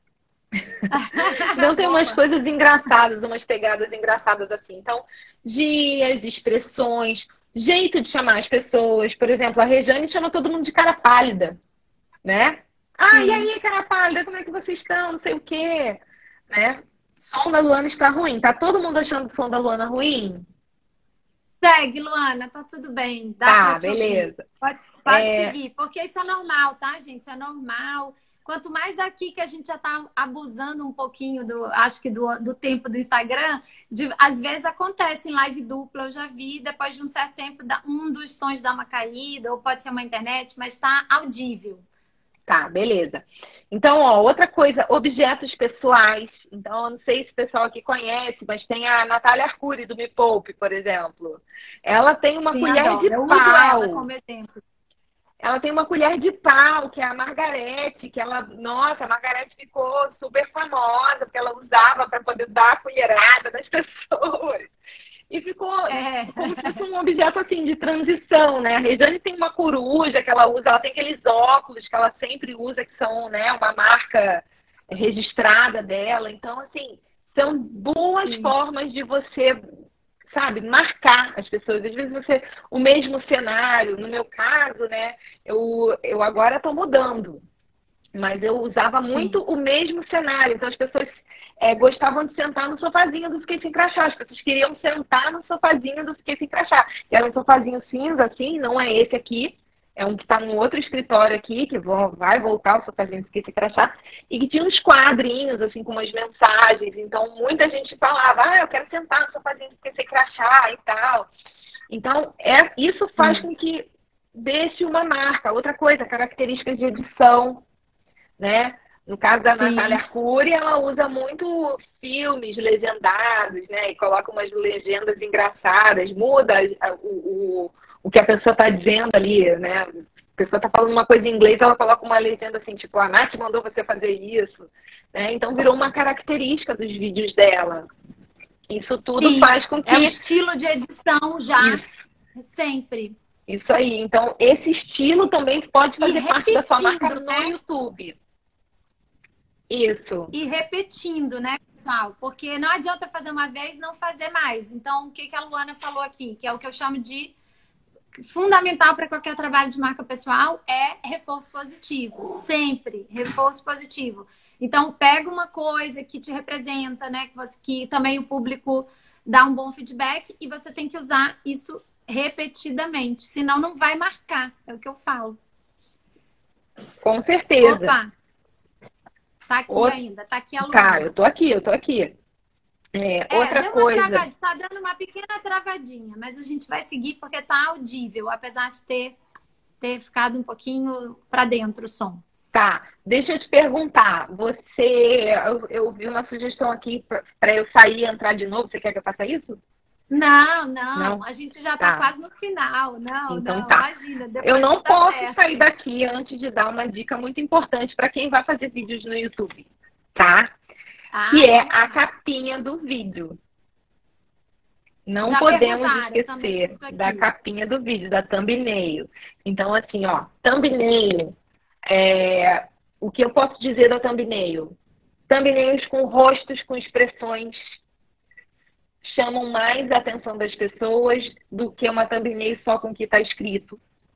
Não, tem umas coisas engraçadas, umas pegadas engraçadas assim. Então, gírias, expressões, jeito de chamar as pessoas. Por exemplo, a Rejane chama todo mundo de cara pálida, né? Sim. E aí, cara pálida, como é que vocês estão? Não sei o quê, né? O som da Luana está ruim. Tá todo mundo achando o som da Luana ruim? Segue, Luana, tá tudo bem. Dá pra te beleza. Ouvir. Pode seguir, porque isso é normal, tá, gente? Isso é normal. Quanto mais daqui que a gente já tá abusando um pouquinho do tempo do Instagram, às vezes acontece em live dupla, eu já vi, depois de um certo tempo, um dos sons dá uma caída, ou pode ser uma internet, mas tá audível. Tá, beleza. Então, outra coisa, objetos pessoais. Então, eu não sei se o pessoal aqui conhece, mas tem a Natália Arcuri, do Me Poupe, por exemplo. Ela tem uma colher de pau. Eu uso ela como exemplo. Ela tem uma colher de pau, que é a Margarete, que nossa, a Margarete ficou super famosa, porque ela usava para poder dar a colherada das pessoas. E ficou como se fosse um objeto assim de transição, né? A Rejane tem uma coruja que ela usa, ela tem aqueles óculos que ela sempre usa, que são, né, uma marca registrada dela. Então, assim, são boas formas de você, sabe, marcar as pessoas. Às vezes o mesmo cenário, no meu caso, né, eu agora estou mudando, mas eu usava muito o mesmo cenário. Então as pessoas gostavam de sentar no sofazinho do Fiquei Sem Crachá. As pessoas queriam sentar no sofazinho do Fiquei Sem Crachá. Era um sofazinho cinza, assim, não é esse aqui. É um que está num outro escritório aqui, que vai voltar o sofazinho do Fiquei Sem Crachá. E que tinha uns quadrinhos, assim, com umas mensagens. Então, muita gente falava, eu quero sentar no sofazinho do Fiquei Sem Crachá e tal. Então, isso faz com que deixe uma marca. Outra coisa, características de edição, né? No caso da Natália Arcuri, ela usa muito filmes legendados, né? E coloca umas legendas engraçadas, muda o que a pessoa está dizendo ali, né? A pessoa está falando uma coisa em inglês, ela coloca uma legenda assim, tipo, a Nath mandou você fazer isso, né? Então virou uma característica dos vídeos dela. Isso tudo faz com que... É um estilo de edição já, sempre. Isso aí. Então, esse estilo também pode fazer parte da sua marca no YouTube. Isso. E repetindo, né, pessoal? Porque não adianta fazer uma vez e não fazer mais. Então, o que a Luana falou aqui, que é o que eu chamo de fundamental para qualquer trabalho de marca pessoal, é reforço positivo. Sempre reforço positivo. Então, pega uma coisa que te representa, né? Que também o público dá um bom feedback e você tem que usar isso repetidamente. Senão, não vai marcar. É o que eu falo. Com certeza. Opa! Tá aqui ainda, tá aqui a Luana. Tá, eu tô aqui. Outra coisa. Tá dando uma pequena travadinha, mas a gente vai seguir porque tá audível, apesar de ter ficado um pouquinho para dentro o som. Tá, deixa eu te perguntar. Eu vi uma sugestão aqui para eu sair e entrar de novo. Você quer que eu faça isso? Não, não, Não? a gente já tá Tá. quase no final. Não, Então não, tá. imagina, Eu depois não não dá posso certo. sair daqui antes de dar uma dica muito importante para quem vai fazer vídeos no YouTube, tá? Ah, Que é vamos a lá. capinha do vídeo. Não Já podemos perguntaram também esquecer isso da aqui. capinha do vídeo, da thumbnail. Então, assim, ó, thumbnail, o que eu posso dizer da thumbnail? Thumbnails com rostos, com expressões, chamam mais a atenção das pessoas do que uma thumbnail só com o que está escrito.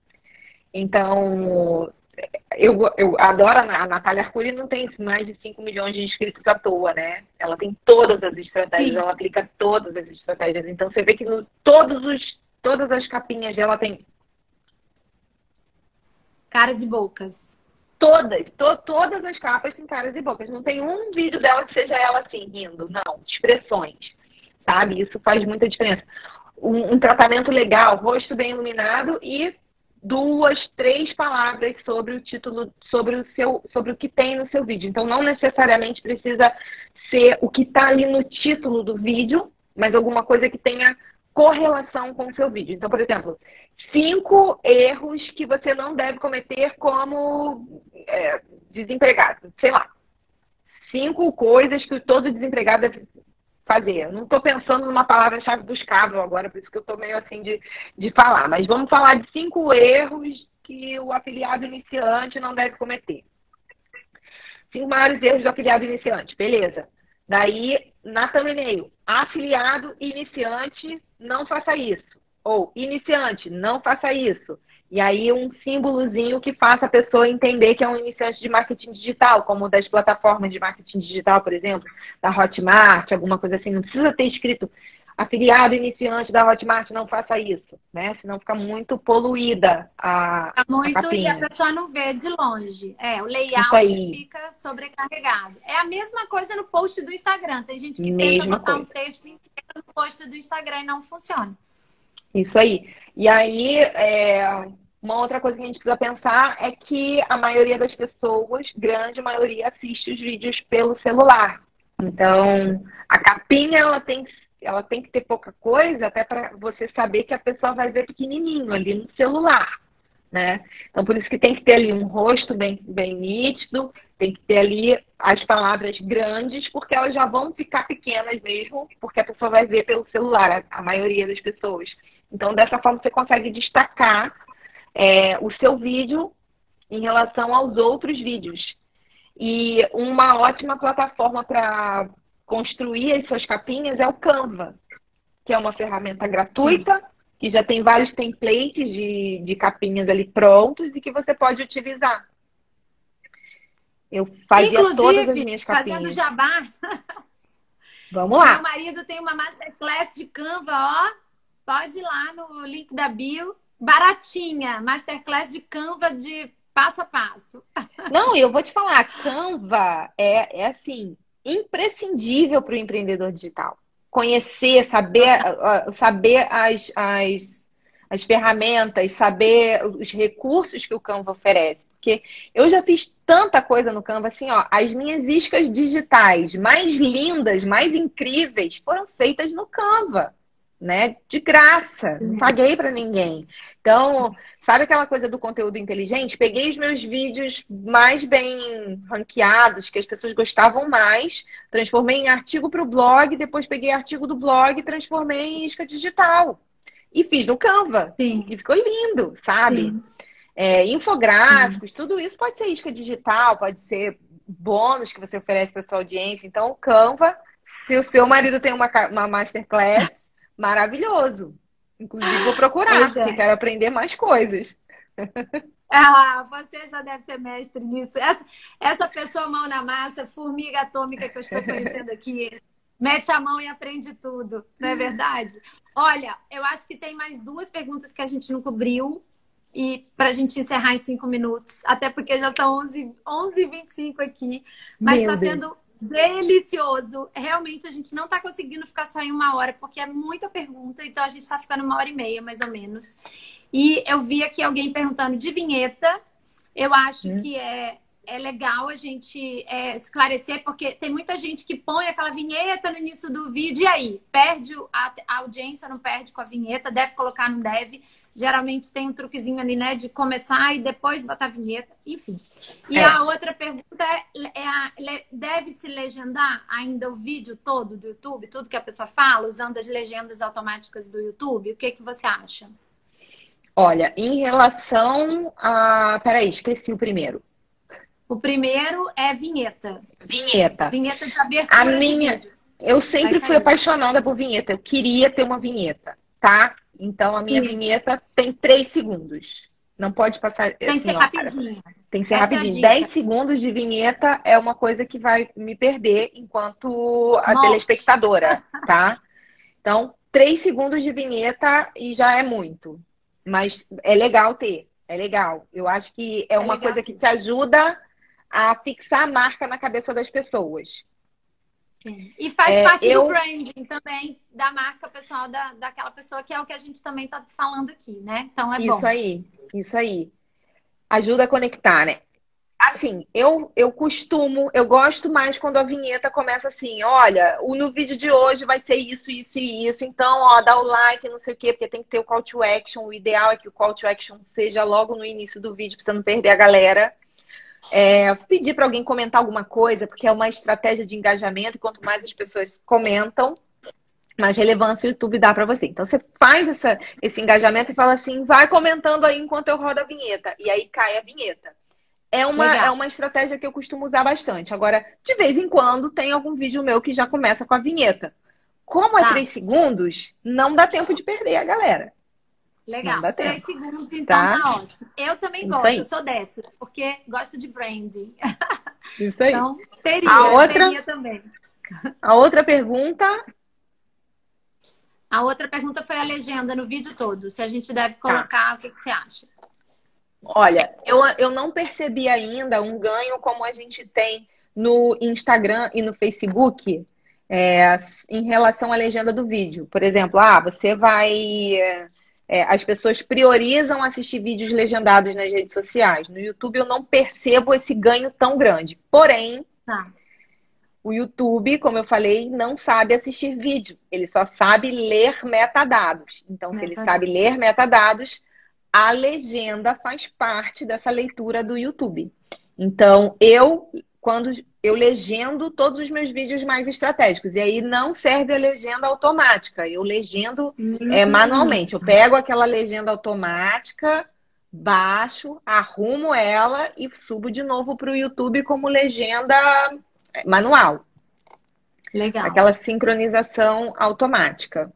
Então, eu adoro a Natália Arcuri, não tem mais de 5 milhões de inscritos à toa, né? Ela tem todas as estratégias, Sim, ela aplica todas as estratégias. Então, você vê que todas as capinhas dela tem caras e bocas. todas as capas têm caras e bocas. Não tem um vídeo dela que seja ela assim, rindo. Não, expressões, sabe? Isso faz muita diferença. Um tratamento legal, rosto bem iluminado e 2, 3 palavras sobre o título, sobre o que tem no seu vídeo. Então, não necessariamente precisa ser o que está ali no título do vídeo, mas alguma coisa que tenha correlação com o seu vídeo. Então, por exemplo, 5 erros que você não deve cometer como desempregado. Sei lá. 5 coisas que todo desempregado deve fazer. Eu não estou pensando numa palavra-chave buscável agora, por isso que eu estou meio assim de falar. Mas vamos falar de 5 erros que o afiliado iniciante não deve cometer. 5 maiores erros do afiliado iniciante. Beleza. Daí, na thumbnail, afiliado iniciante, não faça isso. Ou iniciante, não faça isso. E aí um símbolozinho que faça a pessoa entender que é um iniciante de marketing digital, como das plataformas de marketing digital, por exemplo, da Hotmart, alguma coisa assim. Não precisa ter escrito afiliado iniciante da Hotmart, não faça isso, né? Senão fica muito poluída Tá a muito e a capinha. pessoa não vê de longe. O Isso layout aí, fica sobrecarregado. É a mesma coisa no post do Instagram. Tem gente que tenta mesma botar um coisa. texto inteiro no post do Instagram e não funciona. Isso aí. E aí, uma outra coisa que a gente precisa pensar é que a maioria das pessoas, grande maioria, assiste os vídeos pelo celular. Então, a capinha, ela tem que ter pouca coisa, até para você saber que a pessoa vai ver pequenininho ali no celular, né? Então, por isso que tem que ter ali um rosto bem nítido, tem que ter ali as palavras grandes, porque elas já vão ficar pequenas mesmo, porque a pessoa vai ver pelo celular, a maioria das pessoas. Então, dessa forma, você consegue destacar o seu vídeo em relação aos outros vídeos. E uma ótima plataforma para construir as suas capinhas é o Canva, que é uma ferramenta Sim. gratuita, que já tem vários templates de capinhas ali prontos e que você pode utilizar. Eu fazia todas as Inclusive, minhas fazendo capinhas. jabá, Vamos meu lá. marido tem uma masterclass de Canva, ó. Pode ir lá no link da bio. Baratinha, masterclass de Canva de passo a passo. Não, eu vou te falar, Canva é assim, imprescindível para o empreendedor digital. Conhecer, saber as ferramentas, saber os recursos que o Canva oferece. Porque eu já fiz tanta coisa no Canva, assim, ó, as minhas iscas digitais mais lindas, mais incríveis, foram feitas no Canva, né? De graça, não paguei para ninguém. Então, sabe aquela coisa do conteúdo inteligente? Peguei os meus vídeos mais bem ranqueados, que as pessoas gostavam mais, transformei em artigo para o blog, depois peguei artigo do blog e transformei em isca digital. E fiz no Canva. Sim, E ficou lindo, sabe? sim, sim. Infográficos, tudo isso pode ser isca digital, pode ser bônus que você oferece para sua audiência. Então, o Canva, se o seu marido tem uma masterclass, maravilhoso. Inclusive, vou procurar, Pois porque é. quero aprender mais coisas. Você já deve ser mestre nisso. Essa pessoa mão na massa, formiga atômica que eu estou conhecendo aqui, mete a mão e aprende tudo, não é verdade? Olha, eu acho que tem mais 2 perguntas que a gente não cobriu e para a gente encerrar em 5 minutos, até porque já são 11h25 aqui, mas Meu está Deus. sendo delicioso. Realmente a gente não está conseguindo ficar só em 1 hora, porque é muita pergunta, então a gente está ficando 1h30, mais ou menos. E eu vi aqui alguém perguntando de vinheta. Eu acho que é legal a gente esclarecer, porque tem muita gente que põe aquela vinheta no início do vídeo, e aí? Perde a audiência, não perde com a vinheta, deve colocar, não deve. Geralmente tem um truquezinho ali, né, de começar e depois botar a vinheta, enfim. E a outra pergunta deve-se legendar ainda o vídeo todo do YouTube, tudo que a pessoa fala, usando as legendas automáticas do YouTube? O que que você acha? Olha, em relação a... Peraí, esqueci o primeiro. O primeiro é vinheta. Vinheta. Vinheta de abertura A minha... de vídeo. Eu sempre fui apaixonada por vinheta. Eu queria ter uma vinheta, tá? Então, a minha vinheta tem 3 segundos. Não pode passar... Tem que ser rapidinho. Tem que ser rapidinho. 10 segundos de vinheta é uma coisa que vai me perder enquanto a telespectadora, tá? Então, 3 segundos de vinheta e já é muito. Mas é legal ter. É legal. Eu acho que é uma coisa que te ajuda a fixar a marca na cabeça das pessoas. Sim. E faz parte do branding também, da marca pessoal daquela pessoa, que é o que a gente também está falando aqui, né? Então é bom. Isso aí. Ajuda a conectar, né? Assim, eu gosto mais quando a vinheta começa assim, olha, no vídeo de hoje vai ser isso, isso e isso, então, ó, dá o like, não sei o quê, porque tem que ter o call to action, o ideal é que o call to action seja logo no início do vídeo, pra você não perder a galera. Pedir para alguém comentar alguma coisa, porque é uma estratégia de engajamento, e quanto mais as pessoas comentam, mais relevância o YouTube dá para você. Então, você faz esse engajamento e fala assim, vai comentando aí enquanto eu rodo a vinheta. E aí cai a vinheta. É uma estratégia que eu costumo usar bastante. Agora, de vez em quando, tem algum vídeo meu que já começa com a vinheta. Como é 3 segundos, não dá tempo de perder a galera. Legal. 3 segundos, então tá ótimo. Eu também gosto, eu sou dessa, porque gosto de branding. Isso aí. Então, teria também. A outra pergunta... A outra pergunta foi a legenda no vídeo todo. Se a gente deve colocar, o que você acha? Olha, eu não percebi ainda um ganho como a gente tem no Instagram e no Facebook em relação à legenda do vídeo. Por exemplo, você vai... as pessoas priorizam assistir vídeos legendados nas redes sociais. No YouTube eu não percebo esse ganho tão grande. Porém, o YouTube, como eu falei, não sabe assistir vídeo. Ele só sabe ler metadados. Então, se ele sabe ler metadados, a legenda faz parte dessa leitura do YouTube. Então, quando eu legendo todos os meus vídeos mais estratégicos. E aí não serve a legenda automática. Eu legendo manualmente. Eu pego aquela legenda automática, baixo, arrumo ela e subo de novo para o YouTube como legenda manual. Legal. Aquela sincronização automática.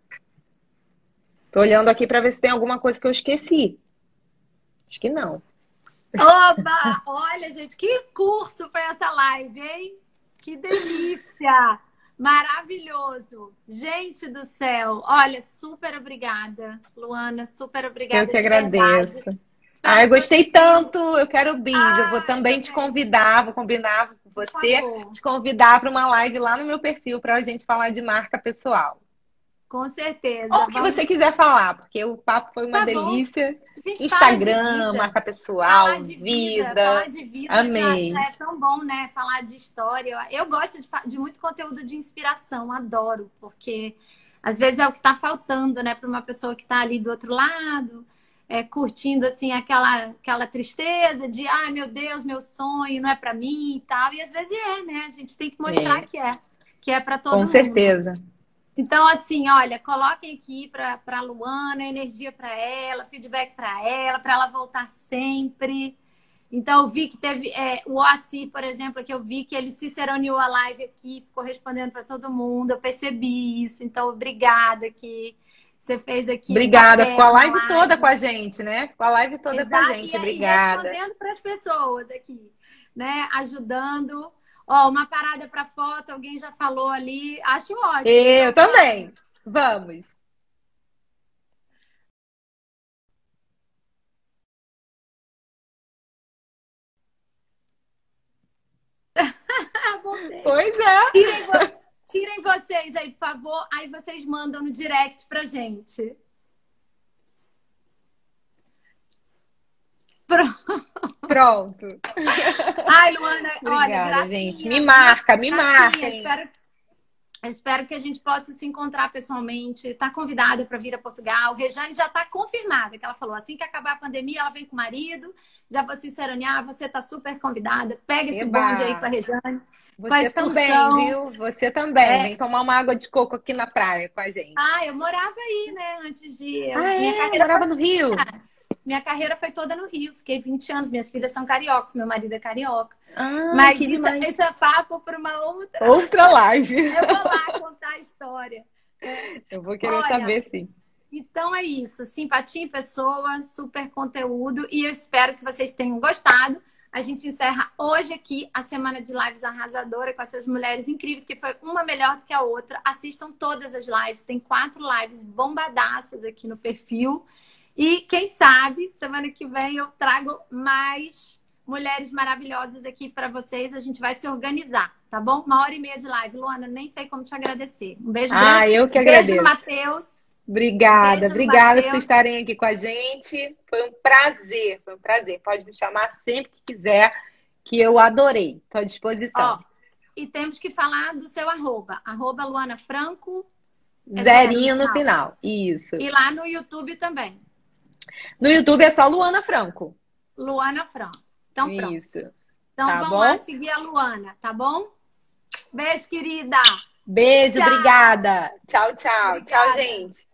Tô olhando aqui para ver se tem alguma coisa que eu esqueci. Acho que não. Oba! Olha, gente, que curso foi essa live, hein? Que delícia! Maravilhoso! Gente do céu! Olha, super obrigada, Luana, super obrigada. Eu que agradeço. Eu gostei tanto, eu quero bis. Eu vou também te convidar, vou combinar com você, te convidar para uma live lá no meu perfil para a gente falar de marca pessoal. Com certeza. Ou o que você quiser falar, porque o papo foi uma delícia. Instagram, marca pessoal, falar de vida. Falar de vida amei. Já é tão bom, né? Falar de história. Eu gosto de muito conteúdo de inspiração, adoro, porque às vezes é o que está faltando, né, para uma pessoa que está ali do outro lado, curtindo assim aquela tristeza de, ai meu Deus, meu sonho não é para mim e tal. E às vezes né? A gente tem que mostrar que é para todo mundo. Com certeza. Então, assim, olha, coloquem aqui para a Luana, energia para ela, feedback para ela voltar sempre. Então, eu vi que teve o Oaci, por exemplo, que eu vi que ele ciceroneou a live aqui, ficou respondendo para todo mundo, eu percebi isso. Então, obrigada que você fez aqui. Obrigada, ficou a live toda com a gente, né? Ficou a live toda com a gente, obrigada. Respondendo para as pessoas aqui, né? Ajudando. Ó, uma parada para foto, alguém já falou ali. Acho ótimo. Eu também. Vamos. Pois é. Tirem vocês aí, por favor. Aí vocês mandam no direct pra gente. Pronto. Pronto. Ai, Luana, Obrigada, olha, gracinha. gente. Me marca, me marca. Espero que a gente possa se encontrar pessoalmente. Está convidada para vir a Portugal. Rejane já está confirmada, que ela falou, assim que acabar a pandemia, ela vem com o marido. Já vou sinceronear, você está super convidada. Pega esse bonde aí com a Rejane. Você também, viu? Você também. Vem tomar uma água de coco aqui na praia com a gente. Ah, eu morava aí, né? Antes de... Minha carreira morava no Rio? Minha carreira foi toda no Rio. Fiquei 20 anos. Minhas filhas são cariocas. Meu marido é carioca. Mas isso é papo para uma outra live. Eu vou lá contar a história. Eu vou querer saber, sim. Então é isso. Simpatia em pessoa, super conteúdo. E eu espero que vocês tenham gostado. A gente encerra hoje aqui a semana de lives arrasadora com essas mulheres incríveis, que foi uma melhor do que a outra. Assistam todas as lives. Tem 4 lives bombadaças aqui no perfil. E quem sabe, semana que vem eu trago mais mulheres maravilhosas aqui para vocês. A gente vai se organizar, tá bom? 1h30 de live. Luana, nem sei como te agradecer. Um beijo grande. Eu que agradeço. Beijo, Matheus. Obrigada, obrigada por vocês estarem aqui com a gente. Foi um prazer, foi um prazer. Pode me chamar sempre que quiser, que eu adorei. Estou à disposição. E temos que falar do seu arroba Luana Franco. Zerinho no final. Isso. E lá no YouTube também. No YouTube é só Luana Franco. Luana Franco. Então pronto. Isso. Então tá vamos lá seguir a Luana, tá bom? Beijo, querida. Beijo, tchau. Obrigada. Tchau, tchau. Obrigada. Tchau, gente.